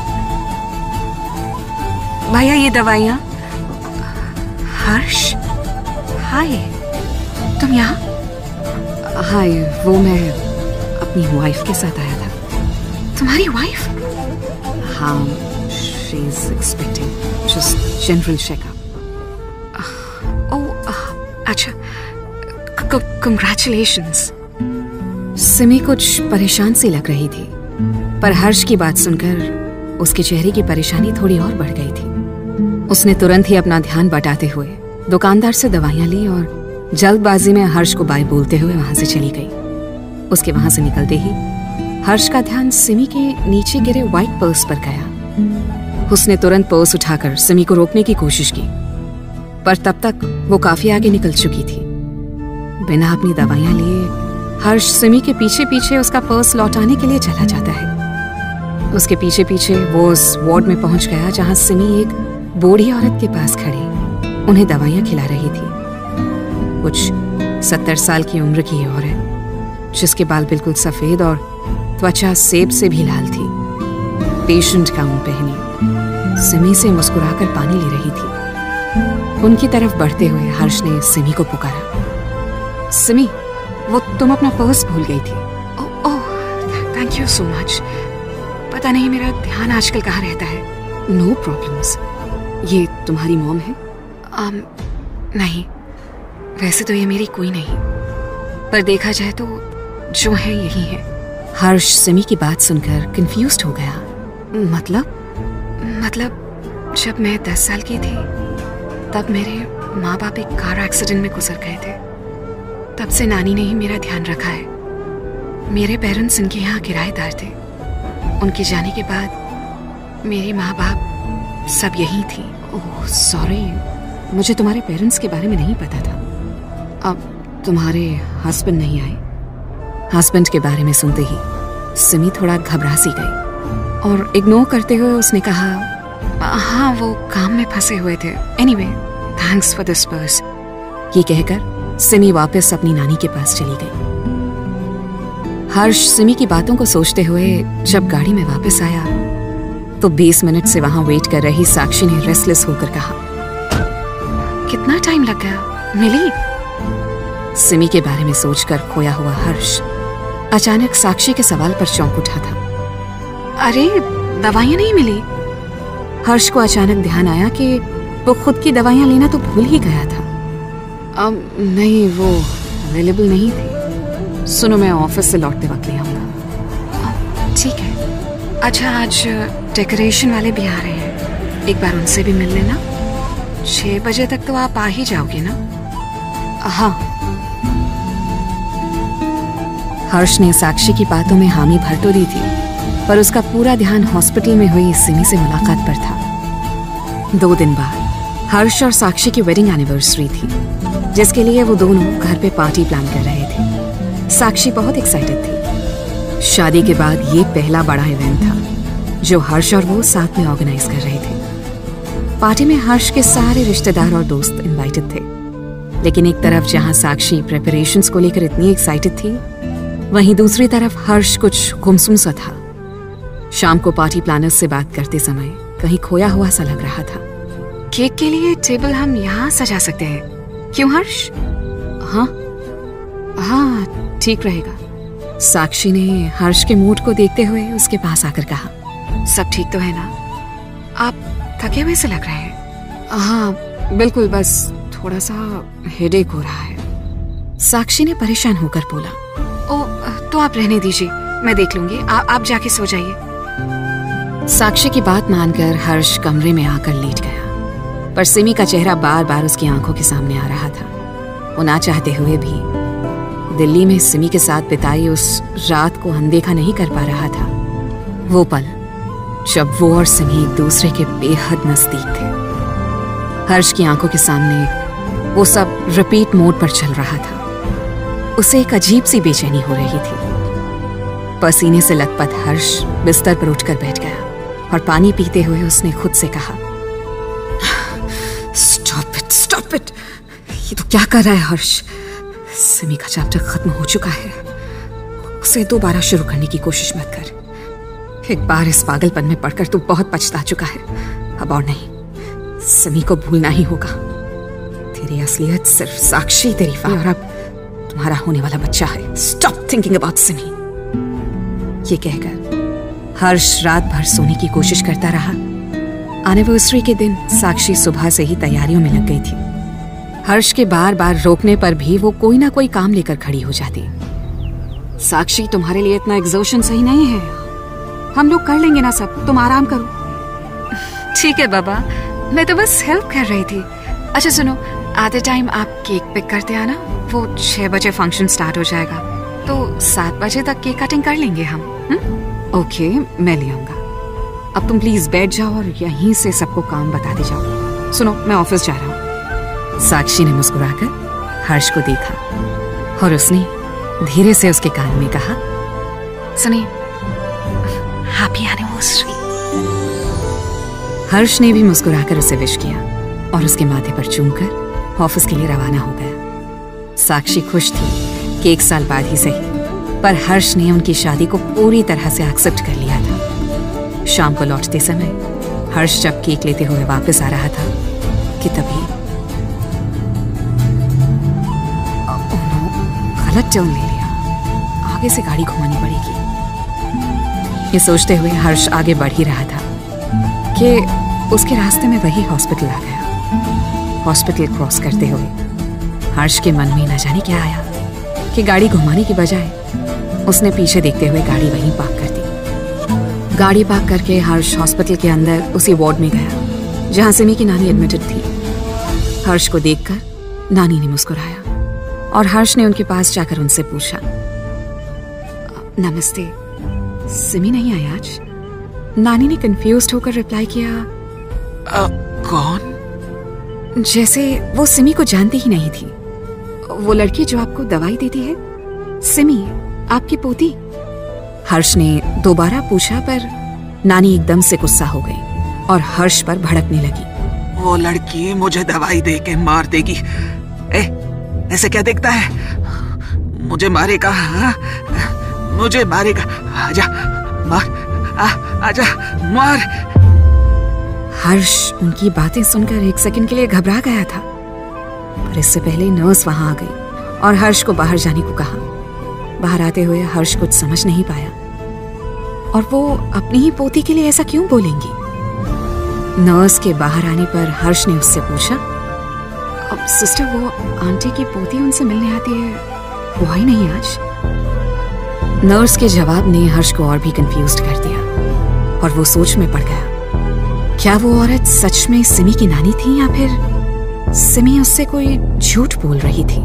भैया ये दवाइयां। हर्ष, हाय, तुम यहाँ? हाय, वो मैं अपनी वाइफ के साथ आया था। तुम्हारी वाइफ? हाँ, she is expecting just general checkup. Oh, अच्छा, कंग्रेचुलेशंस। सिमी कुछ परेशान सी लग रही थी, पर हर्ष की बात सुनकर उसके चेहरे की परेशानी थोड़ी और बढ़ गई थी। उसने तुरंत ही अपना ध्यान बटाते हुए दुकानदार से दवाइयां ली और जल्दबाजी में हर्ष को बाय बोलते हुए वहां से चली गई। उसके वहां से निकलते ही हर्ष का ध्यान सिमी के नीचे गिरे व्हाइट पर्स पर गया। उसने तुरंत पर्स उठाकर सिमी को रोकने की कोशिश की, पर तब तक वो काफी आगे निकल चुकी थी। बिना अपनी दवाइयां लिए हर्ष सिमी के पीछे पीछे उसका पर्स लौटाने के लिए चला जाता है। उसके पीछे पीछे वो उस वार्ड में पहुंच गया जहां सिमी एक बूढ़ी औरत के पास खड़ी उन्हें दवाइयां खिला रही थी। कुछ सत्तर साल की उम्र की औरत, जिसके बाल बिल्कुल सफेद और त्वचा सेब से भी लाल थी, पेशेंट गाउन पहनी सिमी से मुस्कुराकर पानी ले रही थी। उनकी तरफ बढ़ते हुए हर्ष ने सिमी को पुकारा, सिमी, वो तुम अपना पर्स भूल गई थी। Oh oh, thank you so much. पता नहीं मेरा ध्यान आजकल कहाँ रहता है। No problems. ये तुम्हारी मॉम है? um, नहीं, वैसे तो ये मेरी कोई नहीं, पर देखा जाए तो जो है यही है। हर्ष सिमी की बात सुनकर कंफ्यूज्ड हो गया। मतलब मतलब जब मैं दस साल की थी तब मेरे माँ बाप एक कार एक्सीडेंट में गुजर गए थे। तब से नानी ने ही मेरा ध्यान रखा है। मेरे पेरेंट्स इनके यहाँ किराएदार थे। उनके जाने के बाद मेरे माँ बाप सब यही थी। ओह सॉरी, मुझे तुम्हारे पेरेंट्स के बारे में नहीं पता था। अब तुम्हारे हस्बैंड नहीं आए? हस्बैंड के बारे में सुनते ही सिमी थोड़ा घबरा सी गई और इग्नोर करते हुए उसने कहा, हाँ वो काम में फंसे हुए थे। Anyway, thanks for this purse. ये कहकर सिमी वापस अपनी नानी के पास चली गई। हर्ष सिमी की बातों को सोचते हुए जब गाड़ी में वापस आया तो बीस मिनट से वहां वेट कर रही साक्षी ने रेस्टलेस होकर कहा, कितना टाइम लग गया, मिली? सिमी के बारे में सोचकर खोया हुआ हर्ष अचानक साक्षी के सवाल पर चौंक उठा था। अरे दवाइयां नहीं मिली? हर्ष को अचानक ध्यान आया कि वो खुद की दवाइयां लेना तो भूल ही गया था। अब नहीं, वो अवेलेबल नहीं थी। सुनो, मैं ऑफिस से लौटते वक्त ले आऊंगा। ठीक है। अच्छा, आज डेकोरेशन वाले भी आ रहे हैं, एक बार उनसे भी मिल लेना। छह बजे तक तो आप आ ही जाओगे ना? हाँ। हर्ष ने साक्षी की बातों में हामी भर तो दी थी, पर उसका पूरा ध्यान हॉस्पिटल में हुई सिमी से मुलाकात पर था। दो दिन बाद हर्ष और साक्षी की वेडिंग एनिवर्सरी थी, जिसके लिए वो दोनों घर पे पार्टी प्लान कर रहे थे। साक्षी बहुत एक्साइटेड थी। शादी के बाद ये पहला बड़ा इवेंट था जो हर्ष और वो साथ में ऑर्गेनाइज कर रहे थे। पार्टी में हर्ष के सारे रिश्तेदार और दोस्त इनवाइटेड थे, लेकिन एक तरफ जहां साक्षी प्रेपरेशंस को लेकर इतनी एक्साइटेड थी, वहीं दूसरी तरफ हर्ष कुछ गुमसुम सा था। शाम को पार्टी प्लानर्स से बात करते समय कहीं खोया हुआ सा लग रहा था। केक के लिए टेबल हम यहाँ सजा सकते हैं, क्यों हर्ष? हाँ हाँ, ठीक रहेगा। साक्षी ने हर्ष के मूड को देखते हुए उसके पास आकर कहा, सब ठीक तो है ना? आप थके हुए से लग रहे हैं। हाँ बिल्कुल, बस थोड़ा सा हेडेक हो रहा है। साक्षी ने परेशान होकर बोला। ओ तो आप रहने दीजिए, मैं देख लूंगी। आ, आप जाके सो जाइए। साक्षी की बात मानकर हर्ष कमरे में आकर लेट गया, पर सिमी का चेहरा बार बार उसकी आंखों के सामने आ रहा था। वो ना चाहते हुए भी दिल्ली में सिमी के साथ बिताई उस रात को अनदेखा नहीं कर पा रहा था। वो पल जब वो और सिमी एक दूसरे के बेहद नजदीक थे। हर्ष की आंखों के सामने वो सब रिपीट मोड पर चल रहा था। उसे एक अजीब सी बेचैनी हो रही थी। पसीने से लथपथ हर्ष बिस्तर पर उठकर बैठ गया और पानी पीते हुए उसने खुद से कहा, स्टॉप इट, स्टॉप इट। ये तो क्या कर रहा है हर्ष? सिमी का चैप्टर खत्म हो चुका है, उसे दोबारा शुरू करने की कोशिश मत कर। एक बार इस पागलपन में पड़कर तू बहुत पछता चुका है, अब और नहीं। सिमी को भूलना ही होगा। तेरी असलियत सिर्फ साक्षी, तेरी और अब तुम्हारा होने वाला बच्चा है। Stop thinking about Simi. ये कहकर हर्ष रात भर सोने की कोशिश करता रहा। एनिवर्सरी के दिन साक्षी सुबह से ही तैयारियों में लग गई थी। हर्ष के बार बार रोकने पर भी वो कोई ना कोई काम लेकर खड़ी हो जाती। साक्षी, तुम्हारे लिए इतना एग्जर्शन सही नहीं है, हम लोग कर लेंगे ना सब, तुम आराम करो। ठीक है बाबा, मैं तो बस हेल्प कर रही थी। अच्छा सुनो, आधे टाइम आप केक पिक करते आना, वो छह बजे फंक्शन स्टार्ट हो जाएगा, तो सात बजे तक केक कटिंग कर लेंगे हम। हुँ? ओके, मैं ले आऊंगा। अब तुम प्लीज बैठ जाओ और यहीं से सबको काम बताते जाओ। सुनो, मैं ऑफिस जा रहा हूँ। साक्षी ने मुस्कुराकर हर्ष को देखा और उसने धीरे से उसके कान में कहा, सुनिए, हैप्पी एनिवर्सरी। हर्ष ने भी मुस्कुराकर उसे विश किया और उसके माथे पर चूमकर ऑफिस के लिए रवाना हो गया। साक्षी खुश थी कि एक साल बाद ही सही, पर हर्ष ने उनकी शादी को पूरी तरह से एक्सेप्ट कर लिया था। शाम को लौटते समय हर्ष जब केक लेते हुए वापस आ रहा था कि तभी गलत टर्न ले लिया, आगे से गाड़ी घुमानी पड़ेगी। ये सोचते हुए हर्ष आगे बढ़ ही रहा था कि उसके रास्ते में वही हॉस्पिटल आ गया। हॉस्पिटल क्रॉस करते हुए हर्ष के मन में न जाने क्या आया कि गाड़ी घुमाने की बजाय उसने पीछे देखते हुए गाड़ी वहीं पार्क कर दी। गाड़ी पार्क करके हर्ष हॉस्पिटल के अंदर उसी वार्ड में गया जहां सिमी की नानी एडमिटेड थी। हर्ष को देखकर नानी ने मुस्कुराया और हर्ष ने उनके पास जाकर उनसे पूछा, नमस्ते, सिमी नहीं आई आज? नानी ने कंफ्यूज्ड होकर रिप्लाई किया, आ, कौन? जैसे वो सिमी को जानती ही नहीं थी। वो लड़की जो आपको दवाई देती है, सिमी, आपकी पोती। हर्ष ने दोबारा पूछा पर नानी एकदम से गुस्सा हो गई और हर्ष पर भड़कने लगी। वो लड़की मुझे दवाई दे के मार देगी। ए, ऐसे क्या देखता है? मुझे मारेगा, हाँ? मुझे मारेगा। आजा, मार, आ, आजा, मार। हर्ष उनकी बातें सुनकर एक सेकंड के लिए घबरा गया था, पर इससे पहले नर्स वहां आ गई और हर्ष को बाहर जाने को कहा। बाहर आते हुए हर्ष कुछ समझ नहीं पाया और वो अपनी ही पोती के लिए ऐसा क्यों बोलेंगी। नर्स के बाहर आने पर हर्ष ने उससे पूछा, अब सिस्टर, वो आंटी की पोती उनसे मिलने आती है, वो आई नहीं आज? नर्स के जवाब ने हर्ष को और भी कंफ्यूज्ड कर दिया और वो सोच में पड़ गया, क्या वो औरत सच में सिमी की नानी थी या फिर सिमी उससे कोई झूठ बोल रही थी।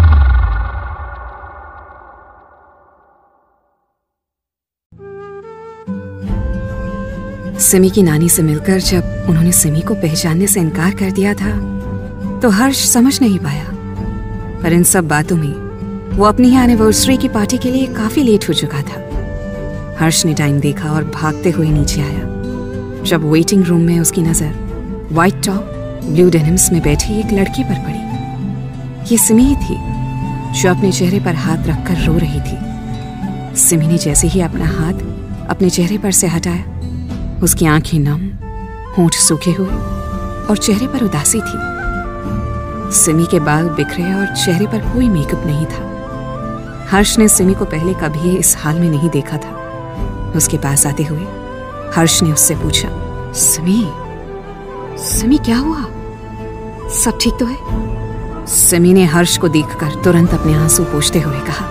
सिमी की नानी से मिलकर जब उन्होंने सिमी को पहचानने से इनकार कर दिया था तो हर्ष समझ नहीं पाया, पर इन सब बातों में वो अपनी एनिवर्सरी की पार्टी के लिए काफी लेट हो चुका था। हर्ष ने टाइम देखा और भागते हुए नीचे आया। जब वेटिंग रूम में उसकी नजर व्हाइट टॉप ब्लू डेनिम्स में बैठी एक लड़की पर पड़ी। ये सिमी ही थी जो अपने चेहरे पर हाथ रखकर रो रही थी। सिमी ने जैसे ही अपना हाथ अपने चेहरे पर से हटाया, उसकी आंखें नम, होंठ सूखे हुए और चेहरे पर उदासी थी। सिमी के बाल बिखरे और चेहरे पर कोई मेकअप नहीं था। हर्ष ने सिमी को पहले कभी इस हाल में नहीं देखा था। उसके पास आते हुए हर्ष ने उससे पूछा, सिमी, सिमी क्या हुआ? सब ठीक तो है? सिमी ने हर्ष को देखकर तुरंत अपने आंसू पोंछते हुए कहा,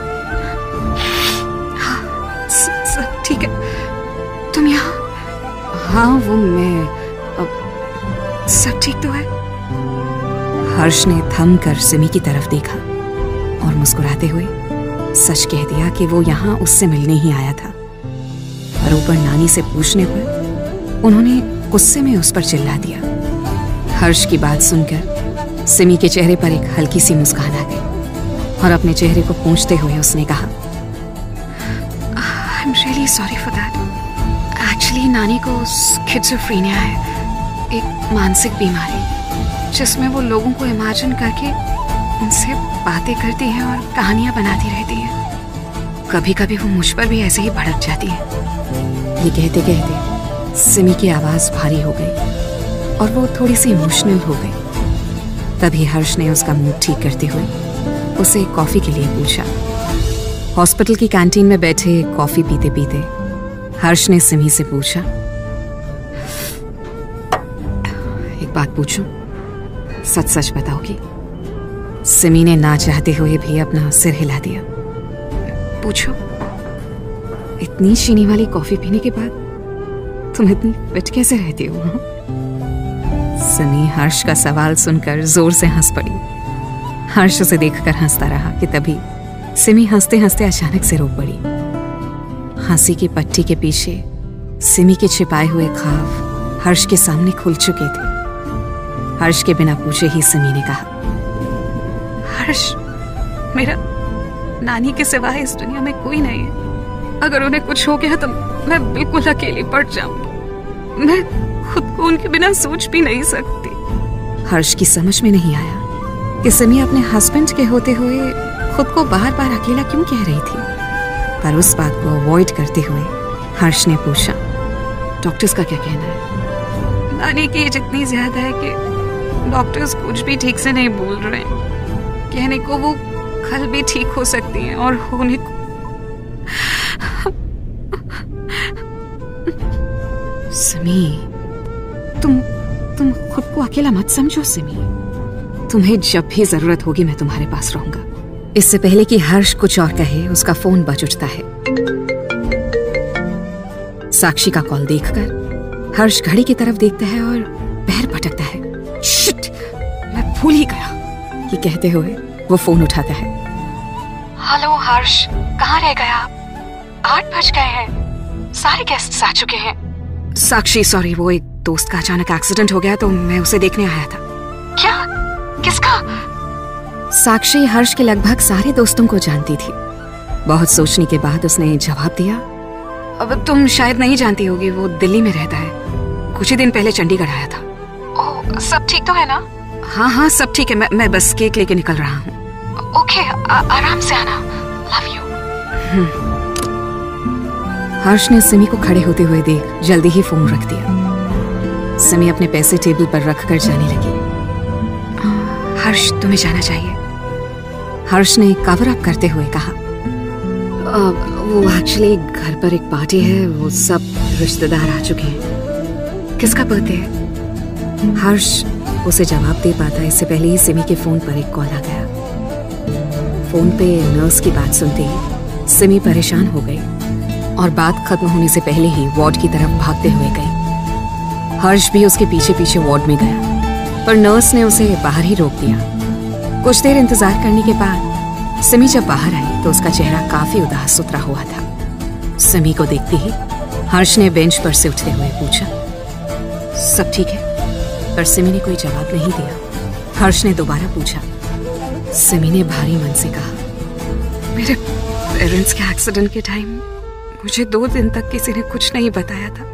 हाँ, सब ठीक है। तुम यहाँ? हाँ, वो मैं, अब सब ठीक तो है? हर्ष ने थम कर सिमी की तरफ देखा और मुस्कुराते हुए सच कह दिया कि वो यहाँ उससे मिलने ही आया था। पर ऊपर नानी से पूछने पर उन्होंने गुस्से में उस पर चिल्ला दिया। हर्ष की बात सुनकर सिमी के चेहरे पर एक हल्की सी मुस्कान आ गई और अपने चेहरे को पोंछते हुए उसने कहा, I am really sorry for that. Actually नानी को स्किज़ोफ्रेनिया है, एक मानसिक बीमारी जिसमें वो लोगों को इमेजिन करके उनसे बातें करती है और कहानियां बनाती रहती है। कभी कभी वो मुझ पर भी ऐसे ही भड़क जाती है। ये कहते कहते सिमी की आवाज भारी हो गई और वो थोड़ी सी इमोशनल हो गई। तभी हर्ष ने उसका मूड ठीक करते हुए उसे कॉफी के लिए पूछा। हॉस्पिटल की कैंटीन में बैठे कॉफी पीते पीते हर्ष ने सिमी से पूछा, एक बात पूछूं, सच सच बताओगी? सिमी ने ना चाहते हुए भी अपना सिर हिला दिया। पूछो। इतनी चीनी वाली कॉफी पीने के बाद तुम इतनी फिट कैसे रहती हो? सिमी हर्ष का सवाल सुनकर जोर से हंस पड़ी। हर्ष उसे देखकर हंसता रहा कि तभी सिमी हंसते हंसते अचानक से रो पड़ी। हंसी की पट्टी के पीछे सिमी के छिपाए हुए ख्वाब हर्ष के सामने खुल चुके थे। हर्ष के बिना पूछे ही सिमी ने कहा, हर्ष, मेरा नानी के सिवाय इस दुनिया में कोई नहीं है। अगर उन्हें कुछ हो गया तो मैं बिल्कुल अकेली पड़ जाऊंगी। मैं खुद को उनके बिना सोच भी नहीं सकती। हर्ष की समझ में नहीं आया कि सिमी अपने हस्बैंड के होते हुए खुद को बार बार अकेला क्यों कह रही थी। पर उस बात को अवॉइड करते हुए हर्ष ने पूछा, डॉक्टर्स का क्या कहना है? नानी की एज इतनी ज्यादा है कि डॉक्टर्स कुछ भी ठीक से नहीं बोल रहे हैं। कहने को वो कल भी ठीक हो सकती हैं और होने को सिमी, तुम तुम खुद को अकेला मत समझो सिमी। तुम्हें जब भी जरूरत होगी मैं तुम्हारे पास रहूंगा। इससे पहले कि हर्ष कुछ और कहे उसका फोन बज उठता है। साक्षी का कॉल देखकर हर्ष घड़ी की तरफ देखता है और पैर पटकता है। शिट, मैं भूल ही गया, ये कहते हुए वो फोन उठाता है। हेलो हर्ष, कहाँ रह गए आप? आठ बज गए हैं, सारे गेस्ट्स आ चुके हैं। साक्षी, सॉरी, वो एक दोस्त का अचानक एक्सीडेंट हो गया तो मैं उसे देखने आया था। क्या? किसका? साक्षी हर्ष के लगभग सारे दोस्तों को जानती थी। बहुत सोचने के बाद उसने जवाब दिया, अब तुम शायद नहीं जानती होगी, वो दिल्ली में रहता है। कुछ ही दिन पहले चंडीगढ़ आया था। ओह, सब ठीक तो है ना? हाँ हाँ सब ठीक है, मैं मैं बस केक लेके निकल रहा हूँ। ओके, आराम से आना। Love you. हर्ष ने सिमी को खड़े होते हुए देख जल्दी ही फोन रख दिया। सिमी अपने पैसे टेबल पर रखकर जाने लगी। हर्ष, तुम्हें जाना चाहिए, हर्ष ने कवर अप करते हुए कहा। वो एक्चुअली घर पर एक पार्टी है, वो सब रिश्तेदार आ चुके हैं। किसका बर्थडे है? हर्ष उसे जवाब दे पाता इससे पहले ही सिमी के फोन पर एक कॉल आ गया। फोन पे नर्स की बात सुनते ही सिमी परेशान हो गई और बात खत्म होने से पहले ही वार्ड की तरफ भागते हुए गई। हर्ष भी उसके पीछे पीछे वार्ड में गया, पर नर्स ने उसे बाहर ही रोक दिया। कुछ देर इंतजार करने के बाद सिमी जब बाहर आई तो उसका चेहरा काफी उदास सुतरा हुआ था। सिमी को देखते ही हर्ष ने बेंच पर से उठते हुए पूछा, सब ठीक है? पर सिमी ने कोई जवाब नहीं दिया। हर्ष ने दोबारा पूछा। सिमी ने भारी मन से कहा, मेरे पेरेंट्स के एक्सीडेंट के टाइम मुझे दो दिन तक किसी ने कुछ नहीं बताया था।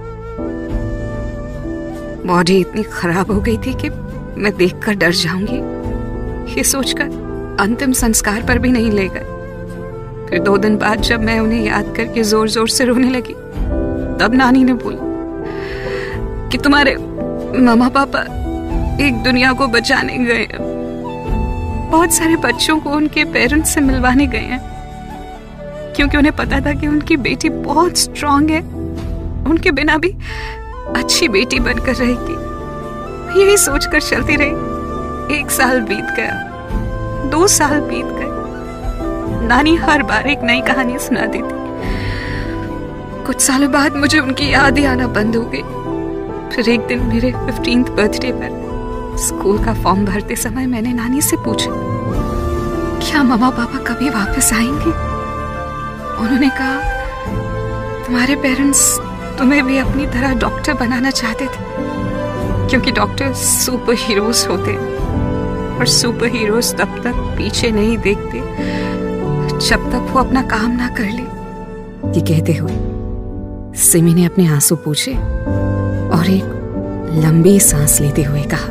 बॉडी इतनी खराब हो गई थी कि मैं देखकर डर जाऊंगी, ये सोचकर अंतिम संस्कार पर भी नहीं ले गए। फिर दो दिन बाद जब मैं उन्हें याद करके जोर जोर से रोने लगी, तब नानी ने बोला कि तुम्हारे मामा पापा एक दुनिया को बचाने गए हैं। बहुत सारे बच्चों को उनके पेरेंट्स से मिलवाने गए हैं, क्योंकि उन्हें पता था कि उनकी बेटी बहुत स्ट्रांग है, उनके बिना भी अच्छी बेटी बनकर रहेगी। यही सोचकर चलती रही। एक साल बीत गया, दो साल बीत गए। नानी हर बार एक नई कहानी सुनाती थी। कुछ सालों बाद मुझे उनकी याद ही आना बंद हो गई। फिर एक दिन मेरे फिफ्टीन्थ बर्थडे पर स्कूल का फॉर्म भरते समय मैंने नानी से पूछा, क्या मामा पापा कभी वापस आएंगे? उन्होंने कहा, तुम्हारे पेरेंट्स तुम्हें भी अपनी तरह डॉक्टर बनाना चाहते थे, क्योंकि डॉक्टर सुपर हीरोज होते हैं और सुपर हीरोज तब तक पीछे नहीं देखते जब तक वो अपना काम ना कर ले। ये कहते हुए सिमी ने अपने आंसू पूछे और एक लंबी सांस लेते हुए कहा,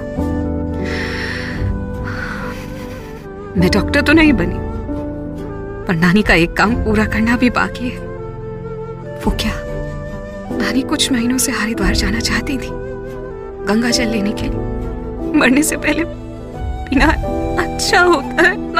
मैं डॉक्टर तो नहीं बनी, पर नानी का एक काम पूरा करना भी बाकी है। वो क्या? नानी कुछ महीनों से हरिद्वार जाना चाहती थी, गंगा जल लेने के लिए। मरने से पहले पीना अच्छा होता है ना।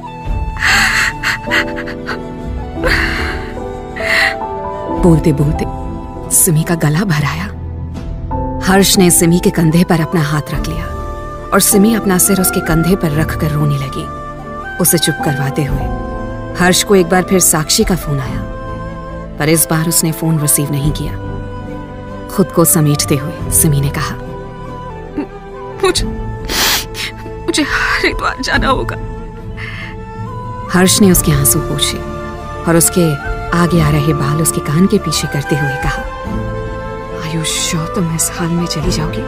बोलते बोलते सिमी का गला भर आया। हर्ष ने सिमी के कंधे पर अपना हाथ रख लिया और सिमी अपना सिर उसके कंधे पर रखकर रोने लगी। उसे चुप करवाते हुए हर्ष को एक बार फिर साक्षी का फोन आया, पर इस बार उसने फोन रिसीव नहीं किया। खुद को समेटते हुए सिमी ने कहा, मुझे मुझे हरिद्वार जाना होगा। हर्ष ने उसके आंसू पोंछे और उसके आगे आ रहे बाल उसके कान के पीछे करते हुए कहा, आयुष श्योर तुम इस हाल में चली जाओगी?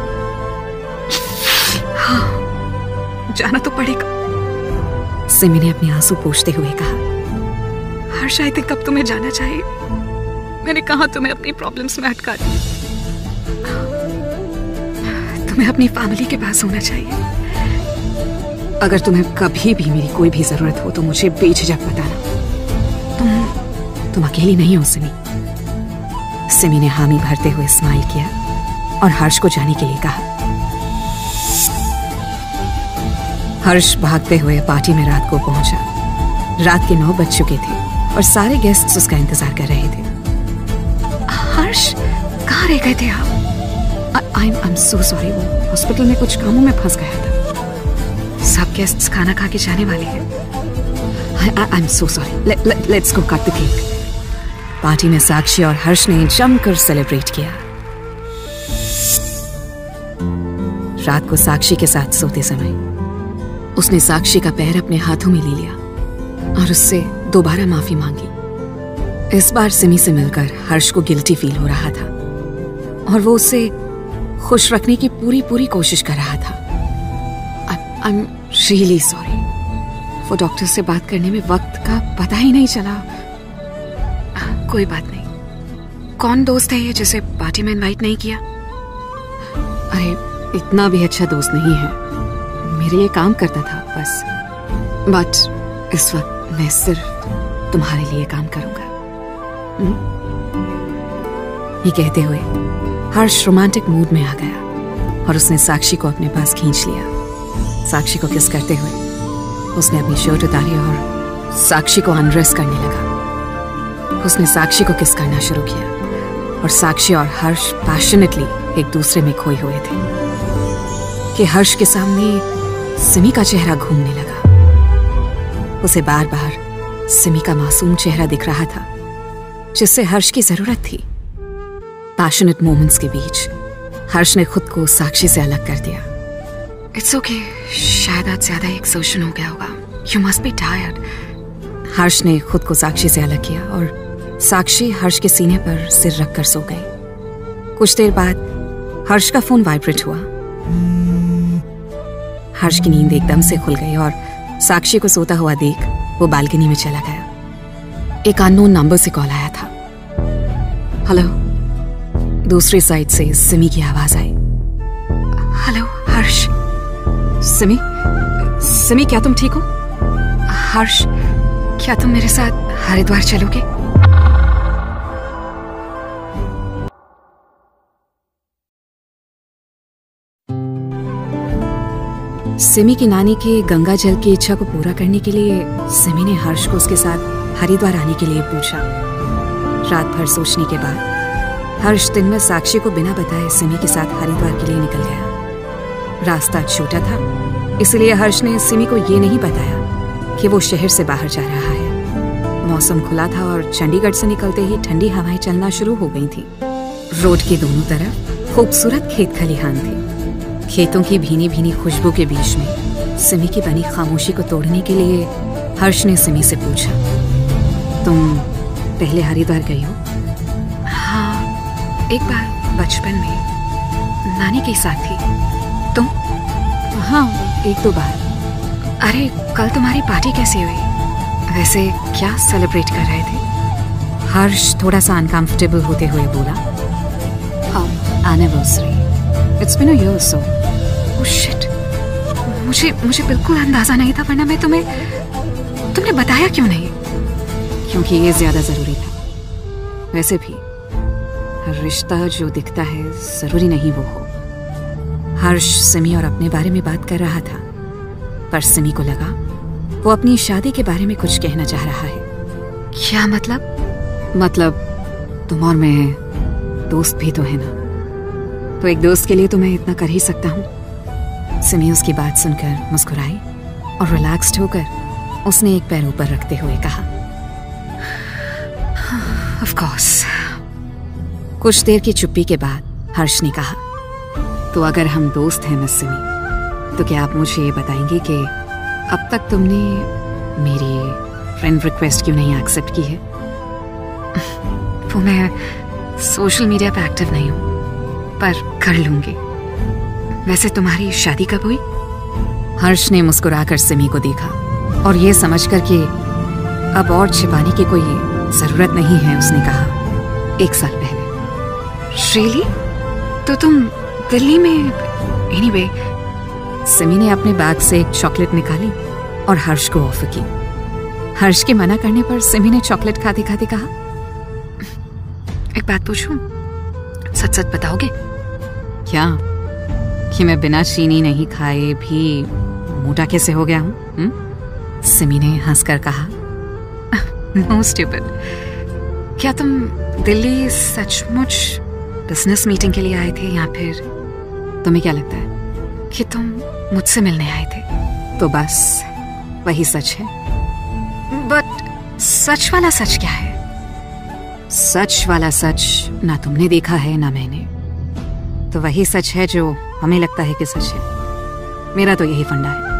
हाँ, जाना तो पड़ेगा। सिमी ने अपने आंसू पोंछते हुए कहा, हर्ष आई थिंक अब तुम्हें जाना चाहिए। मैंने कहा तुम्हें अपनी प्रॉब्लम्स में अटका दिया। तुम्हें अपनी फैमिली के पास होना चाहिए। अगर तुम्हें कभी भी मेरी कोई भी जरूरत हो तो मुझे बेझिझक बताना। तुम तुम अकेली नहीं हो सिमी। सिमी ने हामी भरते हुए स्माइल किया और हर्ष को जाने के लिए कहा। हर्ष भागते हुए पार्टी में रात को पहुंचा। रात के नौ बज चुके थे और सारे गेस्ट्स उसका इंतजार कर रहे थे। हर्ष, कहाँ रह गए थे आप? आई एम सो सॉरी, वो हॉस्पिटल में कुछ कामों में फंस गया था। सब गेस्ट्स खाना खा के जाने वाले हैं। I am so sorry, let's go cut the cake. Party में साक्षी और हर्ष ने जमकर सेलिब्रेट किया। रात को साक्षी के साथ सोते समय उसने साक्षी का पैर अपने हाथों में ले लिया और उससे दोबारा माफी मांगी। इस बार सिमी से मिलकर हर्ष को गिल्टी फील हो रहा था और वो उसे खुश रखने की पूरी पूरी कोशिश कर रहा था। I am really sorry. वो डॉक्टर से बात करने में वक्त का पता ही नहीं चला। आ, कोई बात नहीं। कौन दोस्त है ये जिसे पार्टी में इनवाइट नहीं किया? अरे इतना भी अच्छा दोस्त नहीं है, मेरे लिए काम करता था बस। बट इस वक्त मैं सिर्फ तुम्हारे लिए काम करूंगा। ये कहते हुए हर्ष रोमांटिक मूड में आ गया और उसने साक्षी को अपने पास खींच लिया। साक्षी को किस करते हुए उसने अपनी शर्ट उतारी और साक्षी को अनड्रेस करने लगा। उसने साक्षी को किस करना शुरू किया और साक्षी और हर्ष पैशनेटली एक दूसरे में खोए हुए थे कि हर्ष के सामने सिमी का चेहरा घूमने लगा। उसे बार बार सिमी का मासूम चेहरा दिख रहा था जिससे हर्ष की जरूरत थी। पैशनेट मोमेंट्स के बीच हर्ष ने खुद को साक्षी से अलग कर दिया। इट्स ओके, शायद आज ज्यादा एक्सर्शन हो गया होगा। You must be tired. Harsh ने खुद को साक्षी से अलग किया और साक्षी हर्ष के सीने पर सिर रखकर सो गई। कुछ देर बाद हर्ष का फोन वाइब्रेट हुआ। हर्ष की नींद एकदम से खुल गई और साक्षी को सोता हुआ देख वो बालकनी में चला गया। एक अननोन नंबर से कॉल आया था। हेलो। दूसरी साइड से सिमी की आवाज आई। हेलो हर्ष। सिमी, सिमी क्या तुम ठीक हो? हर्ष, क्या तुम मेरे साथ हरिद्वार चलोगे? सिमी की नानी के गंगा जल की इच्छा को पूरा करने के लिए सिमी ने हर्ष को उसके साथ हरिद्वार आने के लिए पूछा। रात भर सोचने के बाद हर्ष दिन में साक्षी को बिना बताए सिमी के साथ हरिद्वार के लिए निकल गया। रास्ता छोटा था इसलिए हर्ष ने सिमी को ये नहीं बताया कि वो शहर से बाहर जा रहा है। मौसम खुला था और चंडीगढ़ से निकलते ही ठंडी हवाएं चलना शुरू हो गई थी। रोड के दोनों तरफ खूबसूरत खेत खलिहान थे। खेतों की भीनी भीनी खुशबू के बीच में सिमी की बनी खामोशी को तोड़ने के लिए हर्ष ने सिमी से पूछा, तुम पहले हरिद्वार गई हो? हाँ, एक बार बचपन में नानी के साथ थी। तुम? हाँ, एक दो बार। अरे कल तुम्हारी पार्टी कैसी हुई? वैसे क्या सेलिब्रेट कर रहे थे? हर्ष थोड़ा सा अनकंफर्टेबल होते हुए बोला, anniversary, it's been a year so. Oh shit, मुझे मुझे बिल्कुल अंदाजा नहीं था, वरना मैं तुम्हें तुमने बताया क्यों नहीं? क्योंकि ये ज्यादा जरूरी था। वैसे भी हर रिश्ता जो दिखता है जरूरी नहीं वो हो। हर्ष सिमी और अपने बारे में बात कर रहा था, पर सिमी को लगा वो अपनी शादी के बारे में कुछ कहना चाह रहा है। क्या मतलब? मतलब तुम और मैं दोस्त भी तो है ना, तो एक दोस्त के लिए तो मैं इतना कर ही सकता हूँ। सिमी उसकी बात सुनकर मुस्कुराई और रिलैक्स्ड होकर उसने एक पैर ऊपर रखते हुए कहा, ऑफ कोर्स। कुछ देर की चुप्पी के बाद हर्ष ने कहा, तो अगर हम दोस्त हैं मिस सिमी तो क्या आप मुझे ये बताएंगे कि अब तक तुमने मेरी फ्रेंड रिक्वेस्ट क्यों नहीं एक्सेप्ट की है? वो मैं सोशल मीडिया पे एक्टिव नहीं हूँ, पर कर लूंगी। वैसे तुम्हारी शादी कब हुई? हर्ष ने मुस्कुराकर सिमी को देखा और ये समझकर कि अब और छिपाने की कोई जरूरत नहीं है, उसने कहा, एक साल पहले। श्रेली, तो तुम दिल्ली में? एनीवे, सिमी ने अपने बैग से एक चॉकलेट निकाली और हर्ष को ऑफर की। हर्ष के मना करने पर सिमी ने चॉकलेट खाते खाते कहा, एक बात पूछूं? सच सच बताओगे? क्या? कि मैं बिना चीनी नहीं खाए भी मोटा कैसे हो गया हूँ? सिमी ने हंसकर कहा, नो स्टूपिड। क्या तुम दिल्ली सचमुच बिजनेस मीटिंग के लिए आए थे या फिर तुम्हें क्या लगता है कि तुम मुझसे मिलने आए थे? तो बस वही सच है। बट सच वाला सच क्या है? सच वाला सच ना तुमने देखा है ना मैंने, तो वही सच है जो हमें लगता है कि सच है। मेरा तो यही फंडा है।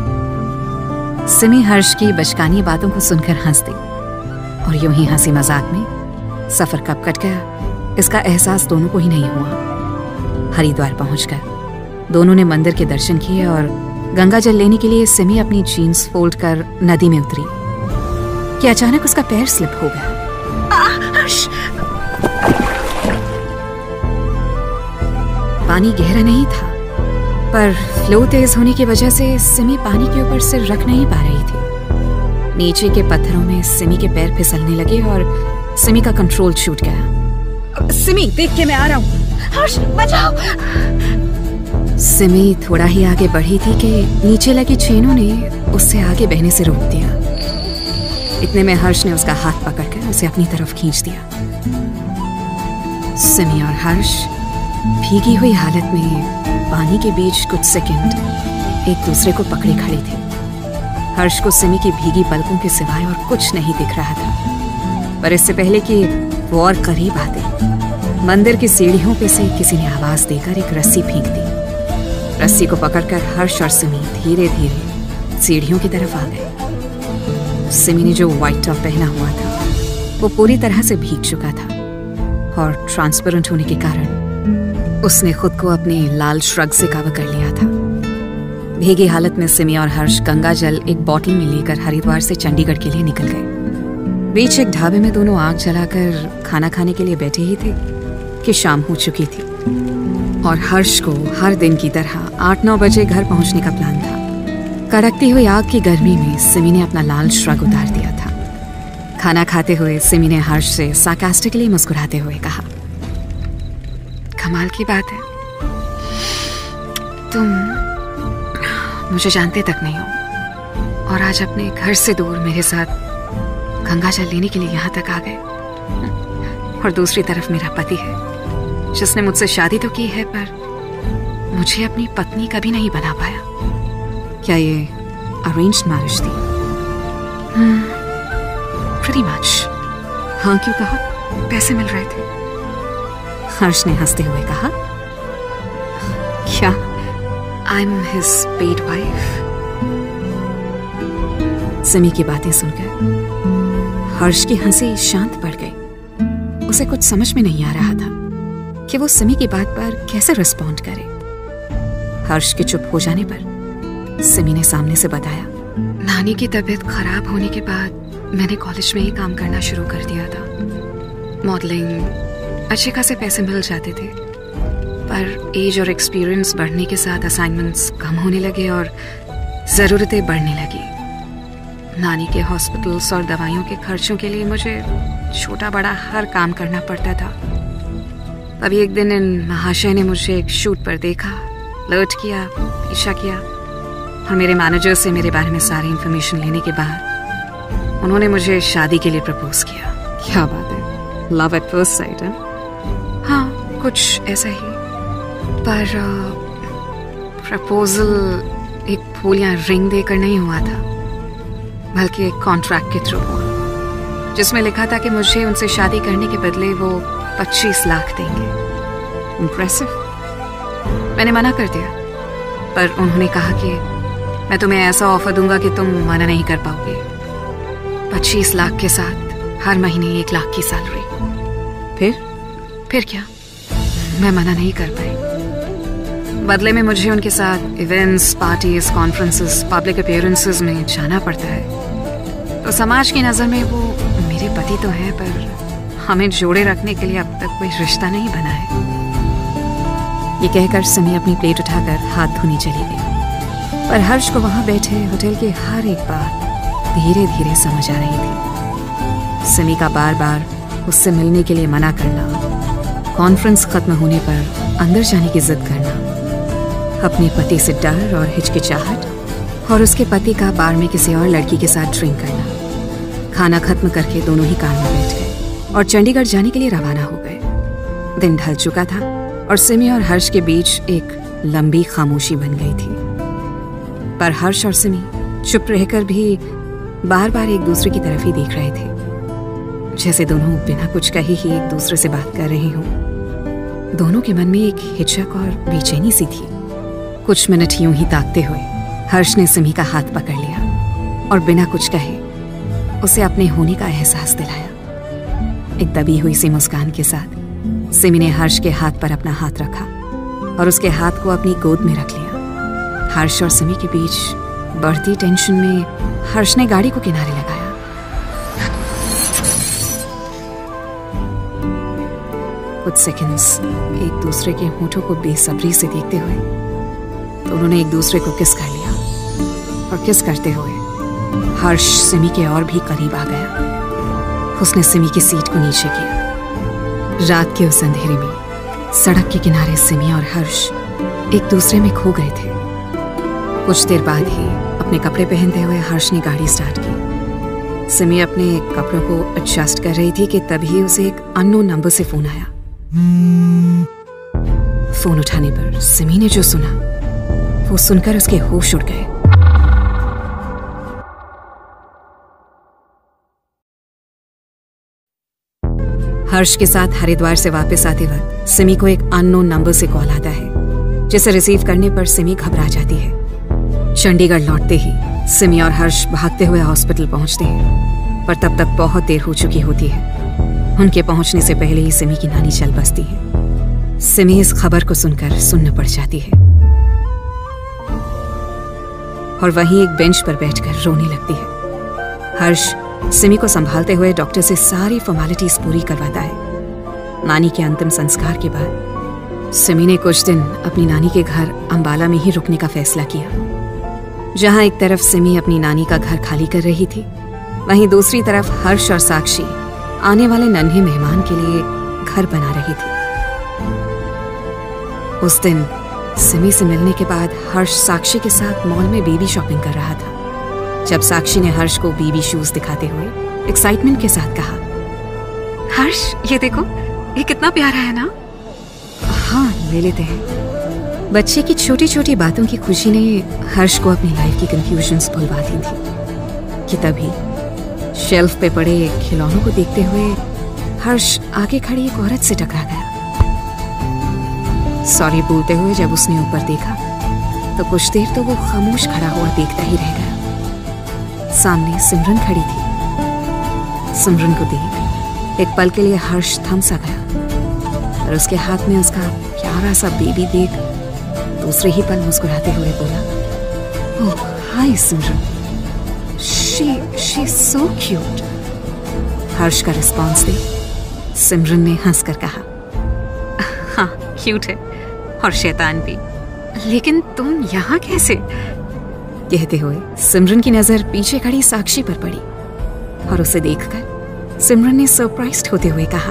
सिमी हर्ष की बचकानी बातों को सुनकर हंस दी और यूं ही हंसी मजाक में सफर कब कट गया इसका एहसास दोनों को ही नहीं हुआ। हरिद्वार पहुंचकर दोनों ने मंदिर के दर्शन किए और गंगा जल लेने के लिए सिमी अपनी जीन्स फोल्ड कर नदी में उतरी कि अचानक उसका पैर स्लिप हो गया। पानी गहरा नहीं था, पर फ्लो तेज होने की वजह से सिमी पानी के ऊपर सिर रख नहीं पा रही थी। नीचे के पत्थरों में सिमी के पैर फिसलने लगे और सिमी का कंट्रोल छूट गया। सिमी, देख के मैं आ रहा हूँ। हर्ष, बचाओ। सिमी थोड़ा ही आगे बढ़ी थी कि नीचे लगी चेनों ने उससे आगे बहने से रोक दिया। इतने में हर्ष ने उसका हाथ पकड़कर उसे अपनी तरफ खींच दिया। सिमी और हर्ष भीगी हुई हालत में पानी के बीच कुछ सेकंड एक दूसरे को पकड़े खड़े थे। हर्ष को सिमी की भीगी पलकों के सिवाय और कुछ नहीं दिख रहा था, पर इससे पहले कि वो और करीब आते, मंदिर की सीढ़ियों पे से किसी ने आवाज देकर एक रस्सी फेंक दी। रस्सी को पकड़कर हर्ष और सिमी धीरे धीरे सीढ़ियों की तरफ आ गए। सिमी ने जो व्हाइट टॉप पहना हुआ था वो पूरी तरह से भीग चुका था और ट्रांसपेरेंट होने के कारण उसने खुद को अपने लाल श्रग से कवर कर लिया था। भीगी हालत में सिमी और हर्ष गंगा जल एक बोतल में लेकर हरिद्वार से चंडीगढ़ के लिए निकल गए। बीच एक ढाबे में दोनों आग जलाकर खाना खाने के लिए बैठे ही थे कि शाम हो चुकी थी और हर्ष को हर दिन की तरह आठ नौ बजे घर पहुंचने का प्लान था। कड़कती हुई आग की गर्मी में सिमी ने अपना लाल श्रग उतार दिया था। खाना खाते हुए सिमी ने हर्ष से सार्कास्टिकली मुस्कुराते हुए कहा, कमाल की बात है, तुम मुझे जानते तक नहीं हो और आज अपने घर से दूर मेरे साथ गंगा जल लेने के लिए यहाँ तक आ गए। और दूसरी तरफ मेरा पति है जिसने मुझसे शादी तो की है पर मुझे अपनी पत्नी कभी नहीं बना पाया। क्या ये अरेंज्ड मैरिज थी? Pretty much. हाँ, क्यों कहा? पैसे मिल रहे थे। हर्ष ने हंसते हुए कहा, क्या? I am his paid wife. Simi की बातें सुनकर हर्ष की हंसी शांत पड़ गई। उसे कुछ समझ में नहीं आ रहा था कि वो सिमी की बात पर कैसे रिस्पॉन्ड करे। हर्ष के चुप हो जाने पर सिमी ने सामने से बताया, नानी की तबीयत खराब होने के बाद मैंने कॉलेज में ही काम करना शुरू कर दिया था। मॉडलिंग, अच्छे खासे पैसे मिल जाते थे, पर एज और एक्सपीरियंस बढ़ने के साथ असाइनमेंट्स कम होने लगे और ज़रूरतें बढ़ने लगी। नानी के हॉस्पिटल्स और दवाइयों के खर्चों के लिए मुझे छोटा बड़ा हर काम करना पड़ता था। तभी एक दिन इन महाशय ने मुझे एक शूट पर देखा, फ्लर्ट किया, पीछा किया और मेरे मैनेजर से मेरे बारे में सारी इंफॉर्मेशन लेने के बाद उन्होंने मुझे शादी के लिए प्रपोज किया। क्या बात है, लव एट फर्स्ट साइट है? हाँ, कुछ ऐसा ही, पर प्रपोजल एक फूल या रिंग देकर नहीं हुआ था, बल्कि एक कॉन्ट्रैक्ट के थ्रू हुआ, जिसमें लिखा था कि मुझे उनसे शादी करने के बदले वो पच्चीस लाख देंगे। इम्प्रेसिव। मैंने मना कर दिया, पर उन्होंने कहा कि मैं तुम्हें ऐसा ऑफर दूंगा कि तुम मना नहीं कर पाओगे। पच्चीस लाख के साथ हर महीने एक लाख की सैलरी। फिर फिर क्या, मैं मना नहीं कर पाई। बदले में मुझे उनके साथ events, parties, conferences, public appearances में जाना पड़ता है। तो समाज की नज़र में वो मेरे पति तो हैं, पर हमें जोड़े रखने के लिए अब तक कोई रिश्ता नहीं बना है। ये कहकर सिमी अपनी प्लेट उठाकर हाथ धोने चली गई, पर हर्ष को वहां बैठे होटल की हर एक बात धीरे धीरे समझ आ रही थी। सिमी का बार बार उससे मिलने के लिए मना करना, कॉन्फ्रेंस खत्म होने पर अंदर जाने की जिद करना, अपने पति से डर और हिचकिचाहट, और उसके पति का बार में किसी और लड़की के साथ ड्रिंक करना। खाना खत्म करके दोनों ही कार में बैठ गए और चंडीगढ़ जाने के लिए रवाना हो गए। दिन ढल चुका था और सिमी और हर्ष के बीच एक लंबी खामोशी बन गई थी, पर हर्ष और सिमी चुप रहकर भी बार बार एक दूसरे की तरफ ही देख रहे थे, जैसे दोनों बिना कुछ कहे ही एक दूसरे से बात कर रहे हों। दोनों के मन में एक हिचक और बेचैनी सी थी। कुछ मिनट यूं ही ताकते हुए हर्ष ने सिमी का हाथ पकड़ लिया और बिना कुछ कहे उसे अपने होने का एहसास दिलाया। एक दबी हुई सी मुस्कान के साथ सिमी ने हर्ष के हाथ पर अपना हाथ रखा और उसके हाथ को अपनी गोद में रख लिया। हर्ष और सिमी के बीच बढ़ती टेंशन में हर्ष ने गाड़ी को किनारे लगाया। कुछ सेकंड्स एक दूसरे के होठों को बेसब्री से देखते हुए तो उन्होंने एक दूसरे को किस कर लिया, और किस करते हुए हर्ष सिमी के और भी करीब आ गया। उसने सिमी की सीट को नीचे किया। रात के उस अंधेरे में सड़क के किनारे सिमी और हर्ष एक दूसरे में खो गए थे। कुछ देर बाद ही अपने कपड़े पहनते हुए हर्ष ने गाड़ी स्टार्ट की। सिमी अपने कपड़ों को एडजस्ट कर रही थी कि तभी उसे एक अननोन नंबर से फोन आया। फोन उठाने पर सिमी ने जो सुना वो सुनकर उसके होश उड़ गए। हर्ष के साथ हरिद्वार से वापस आते वक्त सिमी को एक अननोन नंबर से कॉल आता है, जिसे रिसीव करने पर सिमी घबरा जाती है। चंडीगढ़ लौटते ही सिमी और हर्ष भागते हुए हॉस्पिटल पहुंचते हैं, पर तब तक बहुत देर हो चुकी होती है। उनके पहुंचने से पहले ही सिमी की नानी चल बसती है। सिमी इस खबर को सुनकर सुन्न पड़ जाती है और वहीं एक बेंच पर बैठकर रोने लगती है। हर्ष सिमी को संभालते हुए डॉक्टर से सारी फॉर्मेलिटीज पूरी करवाता है। नानी के अंतिम संस्कार के बाद सिमी ने कुछ दिन अपनी नानी के घर अंबाला में ही रुकने का फैसला किया। जहां एक तरफ सिमी अपनी नानी का घर खाली कर रही थी, वहीं दूसरी तरफ हर्ष और साक्षी आने वाले नन्हे मेहमान के लिए घर बना रही थी। उस दिन सिमी से मिलने के बाद हर्ष साक्षी के साथ मॉल में बेबी शॉपिंग कर रहा था। जब साक्षी ने हर्ष को बेबी शूज दिखाते हुए एक्साइटमेंट के साथ कहा, हर्ष ये देखो, ये कितना प्यारा है ना। हाँ, ले लेते हैं। बच्चे की छोटी छोटी बातों की खुशी ने हर्ष को अपनी लाइफ की कंफ्यूजन्स भुलवा दी थी कि तभी शेल्फ पे पड़े खिलौनों को देखते हुए हर्ष आगे खड़ी एक औरत से टकरा गया। सॉरी बोलते हुए जब उसने ऊपर देखा तो कुछ देर तो वो खामोश खड़ा हुआ देखता ही रह गया। सामने सिमरन खड़ी थी। सिमरन को देख एक पल के लिए हर्ष थम सा गया और उसके हाथ में उसका प्यारा सा बेबी देख दूसरे ही पल मुस्कुराते हुए बोला, oh hi Simran, she she so cute. Harsh का रिस्पॉन्स दे सिमरन ने हंसकर कहा, हाँ क्यूट है और शैतान भी, लेकिन तुम यहाँ कैसे? कहते हुए सिमरन की नजर पीछे खड़ी साक्षी पर पड़ी और उसे देखकर सिमरन ने सरप्राइज्ड होते हुए कहा,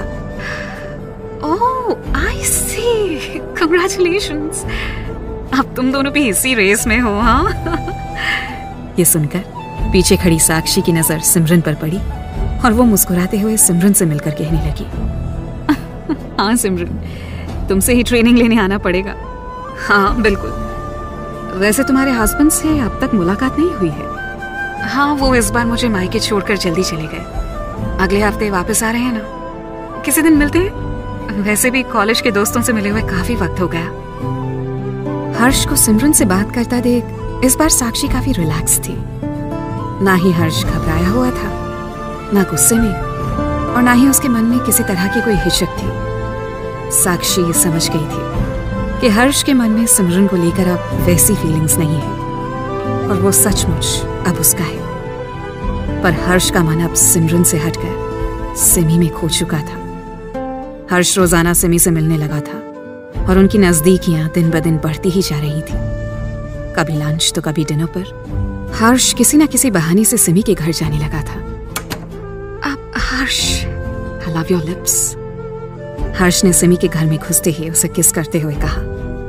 ओह आई सी, कांग्रेचुलेशंस, अब तुम दोनों भी इसी रेस में हो। हाँ। ये सुनकर पीछे खड़ी साक्षी की नजर सिमरन पर पड़ी और वो मुस्कुराते हुए सिमरन से मिलकर कहने लगी, हाँ सिमरन, तुमसे ही ट्रेनिंग लेने आना पड़ेगा। हाँ बिल्कुल। वैसे तुम्हारे हस्बैंड से अब तक मुलाकात नहीं हुई है? हाँ, वो इस बार मुझे मायके छोड़कर जल्दी चले गए। अगले हफ्ते वापस आ रहे हैं ना, किसी दिन मिलते हैं। वैसे भी कॉलेज के दोस्तों से मिले हुए काफी वक्त हो गया। हर्ष को सिमरन से बात करता देख इस बार साक्षी काफी रिलैक्स थी। ना ही हर्ष घबराया हुआ था, ना गुस्से में, और ना ही उसके मन में किसी तरह की कोई हिचक थी। साक्षी समझ गई थी कि हर्ष के मन में सिमरन को लेकर अब वैसी फीलिंग्स नहीं है, और वो सचमुच अब उसका है। पर हर्ष का मन अब सिमरन से हटकर सिमी में खो चुका था। हर्ष रोजाना सिमी से मिलने लगा था, और उनकी नजदीकियां दिन ब दिन बढ़ती ही जा रही थी। कभी लंच तो कभी डिनर पर हर्ष किसी न किसी बहाने से सिमी के घर जाने लगा था। अब Harsh, I love your lips. Harsh ने सिमी के घर में घुसते ही उसे किस करते हुए कहा।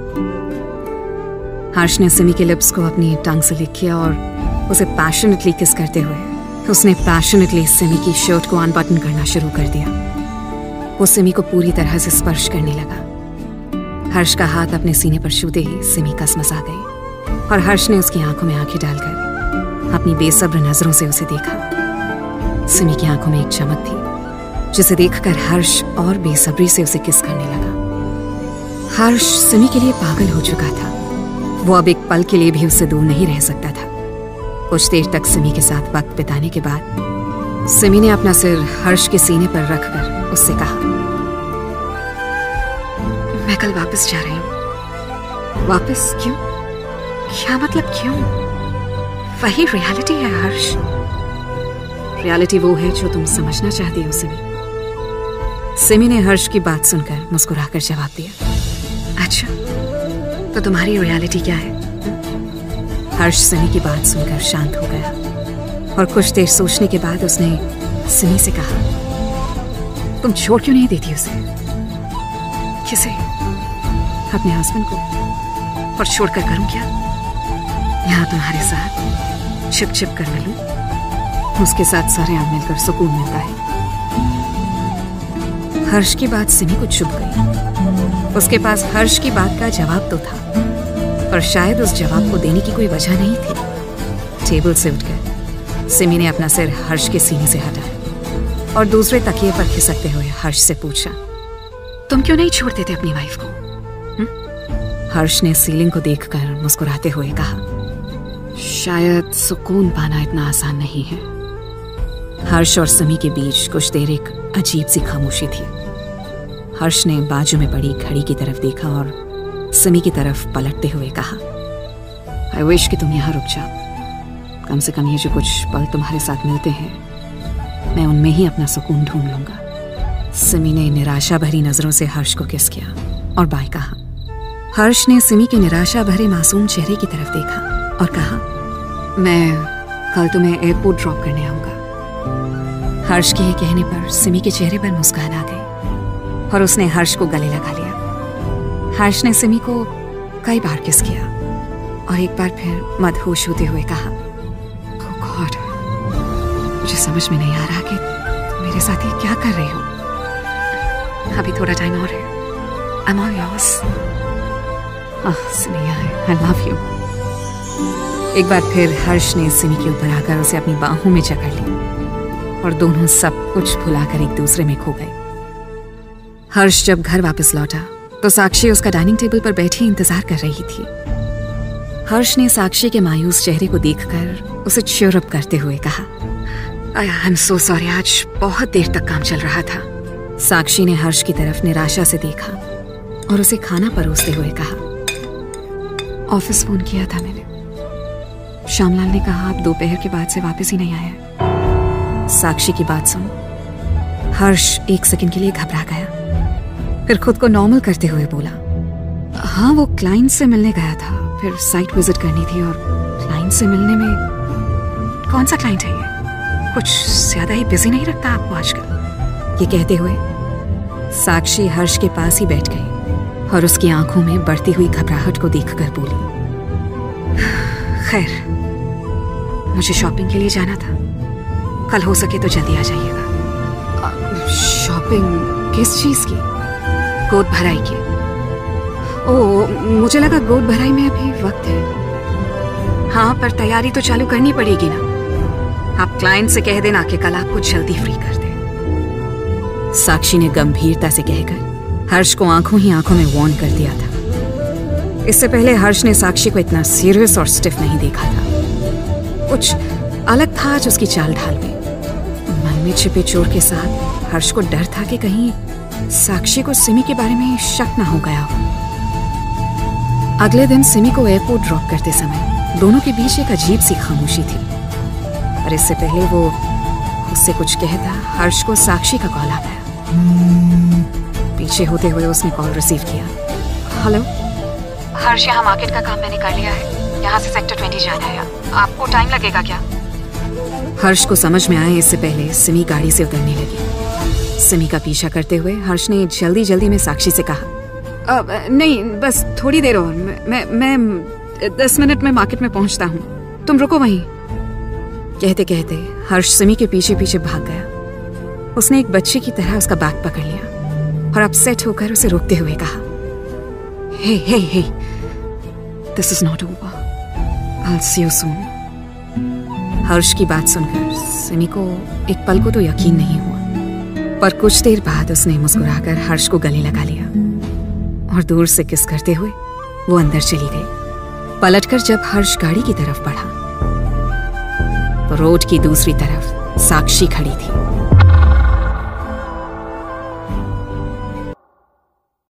हर्ष ने सिमी के लिप्स को अपनी टंग से लिख किया और उसे पैशनेटली किस करते हुए उसने पैशनेटली सिमी की शर्ट को अनबटन करना शुरू कर दिया। वो सिमी को पूरी तरह से स्पर्श करने लगा। हर्ष का हाथ अपने सीने पर छूते ही सिमी कसमसा गई, और हर्ष ने उसकी आंखों में आंखें डालकर अपनी बेसब्र नजरों से उसे देखा। सिमी की आंखों में एक चमक थी जिसे देखकर हर्ष और बेसब्री से उसे किस करने लगा। हर्ष सिमी के लिए पागल हो चुका था। वो अब एक पल के लिए भी उससे दूर नहीं रह सकता था। कुछ देर तक सिमी के साथ वक्त बिताने के बाद सिमी ने अपना सिर हर्ष के सीने पर रखकर उससे कहा, मैं कल वापस जा रही हूं। वापस क्यों? क्या मतलब क्यों? वही रियलिटी है हर्ष। रियलिटी वो है जो तुम समझना चाहती हो सिमी। सिमी ने हर्ष की बात सुनकर मुस्कुराकर जवाब दिया, अच्छा तो तुम्हारी रियलिटी क्या है? हर्ष सिमी की बात सुनकर शांत हो गया, और कुछ देर सोचने के बाद उसने सिमी से कहा, तुम छोड़ क्यों नहीं देती उसे? किसे? अपने हस्बैंड को? और छोड़कर करूं क्या? यहाँ तुम्हारे साथ छिप छिप कर मिलूं? उसके साथ सारे आम मिलकर सुकून मिलता है। हर्ष की बात सिमी को चुभ गई। उसके पास हर्ष की बात का जवाब तो था, पर शायद उस जवाब को देने की कोई वजह नहीं थी। टेबल से उठकर सिमी ने अपना सिर हर्ष के सीने से हटाया और दूसरे तकिए पर खिसकते हुए हर्ष से पूछा, तुम क्यों नहीं छोड़ देते अपनी वाइफ को? हुँ? हर्ष ने सीलिंग को देखकर मुस्कुराते हुए कहा, शायद सुकून पाना इतना आसान नहीं है। हर्ष और सिमी के बीच कुछ देर एक अजीब सी खामोशी थी। हर्ष ने बाजू में पड़ी घड़ी की तरफ देखा और सिमी की तरफ पलटते हुए कहा, आई विश कि तुम यहाँ रुक जाओ। कम से कम ये जो कुछ पल तुम्हारे साथ मिलते हैं, मैं उनमें ही अपना सुकून ढूंढ लूंगा। सिमी ने निराशा भरी नजरों से हर्ष को किस किया और बाय कहा। हर्ष ने सिमी के निराशा भरे मासूम चेहरे की तरफ देखा और कहा, मैं कल तुम्हें एयरपोर्ट ड्रॉप करने आऊंगा। हर्ष के कहने पर सिमी के चेहरे पर मुस्कान आ गई और उसने हर्ष को गले लगा लिया। हर्ष ने सिमी को कई बार किस किया और एक बार फिर मदहोश होते हुए कहा, oh God, मुझे समझ में नहीं आ रहा कि तुम मेरे साथ ये क्या कर रही हो। अभी थोड़ा टाइम और है। I'm all yours. Ah Simi, I love you. एक बार फिर हर्ष ने सिमी के ऊपर आकर उसे अपनी बाहों में जकड़ ली और दोनों सब कुछ भुलाकर एक दूसरे में खो गए। हर्ष जब घर वापस लौटा तो साक्षी उसका डाइनिंग टेबल पर बैठी इंतजार कर रही थी। हर्ष ने साक्षी के मायूस चेहरे को देखकर उसे चीयर अप करते हुए कहा, आई एम सो सॉरी, आज बहुत देर तक काम चल रहा था। साक्षी ने हर्ष की तरफ निराशा से देखा और उसे खाना परोसते हुए कहा, ऑफिस फोन किया था मैंने। श्यामलाल ने कहा आप दोपहर के बाद से वापस ही नहीं आया। साक्षी की बात सुन हर्ष एक सेकंड के लिए घबरा गया, फिर खुद को नॉर्मल करते हुए बोला, हाँ वो क्लाइंट से मिलने गया था, फिर साइट विजिट करनी थी। और क्लाइंट से मिलने में कौन सा क्लाइंट है ये? कुछ ज्यादा ही बिजी नहीं रखता आपको आजकल? ये कहते हुए साक्षी हर्ष के पास ही बैठ गई और उसकी आंखों में बढ़ती हुई घबराहट को देखकर बोली, खैर मुझे शॉपिंग के लिए जाना था, कल हो सके तो जल्दी आ जाइएगा। शॉपिंग किस चीज की? गोद भराई की। ओह, मुझे लगा गोद भराई में अभी वक्त है। हाँ, पर तैयारी तो चालू करनी पड़ेगी ना। आप क्लाइंट से कह देना कि कल आपको जल्दी फ्री कर दे। साक्षी ने गंभीरता से कहकर हर्ष को आंखों ही आंखों में वार्न कर दिया था। इससे पहले हर्ष ने साक्षी को इतना सीरियस और स्टिफ नहीं देखा था। कुछ अलग था आज उसकी चाल ढाल में। मन में छिपे चोर के साथ हर्ष को डर था कि कहीं साक्षी को सिमी के बारे में शक ना हो गया हो। अगले दिन सिमी को एयरपोर्ट ड्रॉप करते समय दोनों के बीच एक अजीब सी खामोशी थी। और इससे पहले वो उससे कुछ कहता, हर्ष को साक्षी का कॉल आ गया। पीछे होते हुए उसने कॉल रिसीव किया। हेलो हर्ष, यहाँ मार्केट का काम मैंने कर लिया है। यहाँ से सेक्टर ट्वेंटी जाना है। आपको टाइम लगेगा क्या? हर्ष को समझ में आए इससे पहले सिमी गाड़ी से उतरने लगी। सिमी का पीछा करते हुए हर्ष ने जल्दी जल्दी में साक्षी से कहा, अब नहीं, बस थोड़ी देर और, मैं मैं दस मिनट में मार्केट में पहुंचता हूँ, तुम रुको वहीं। कहते कहते हर्ष सिमी के पीछे पीछे भाग गया। उसने एक बच्चे की तरह उसका बैग पकड़ लिया और अपसेट होकर उसे रोकते हुए कहा, hey hey hey, this is not over, I will see you soon. Harsh की बात सुनकर सिमी को एक पल को तो यकीन नहीं हुआ, पर कुछ देर बाद उसने मुस्कुराकर हर्ष को गले लगा लिया और दूर से किस करते हुए वो अंदर चली गई। पलटकर जब हर्ष गाड़ी की तरफ बढ़ा तो रोड की दूसरी तरफ साक्षी खड़ी थी।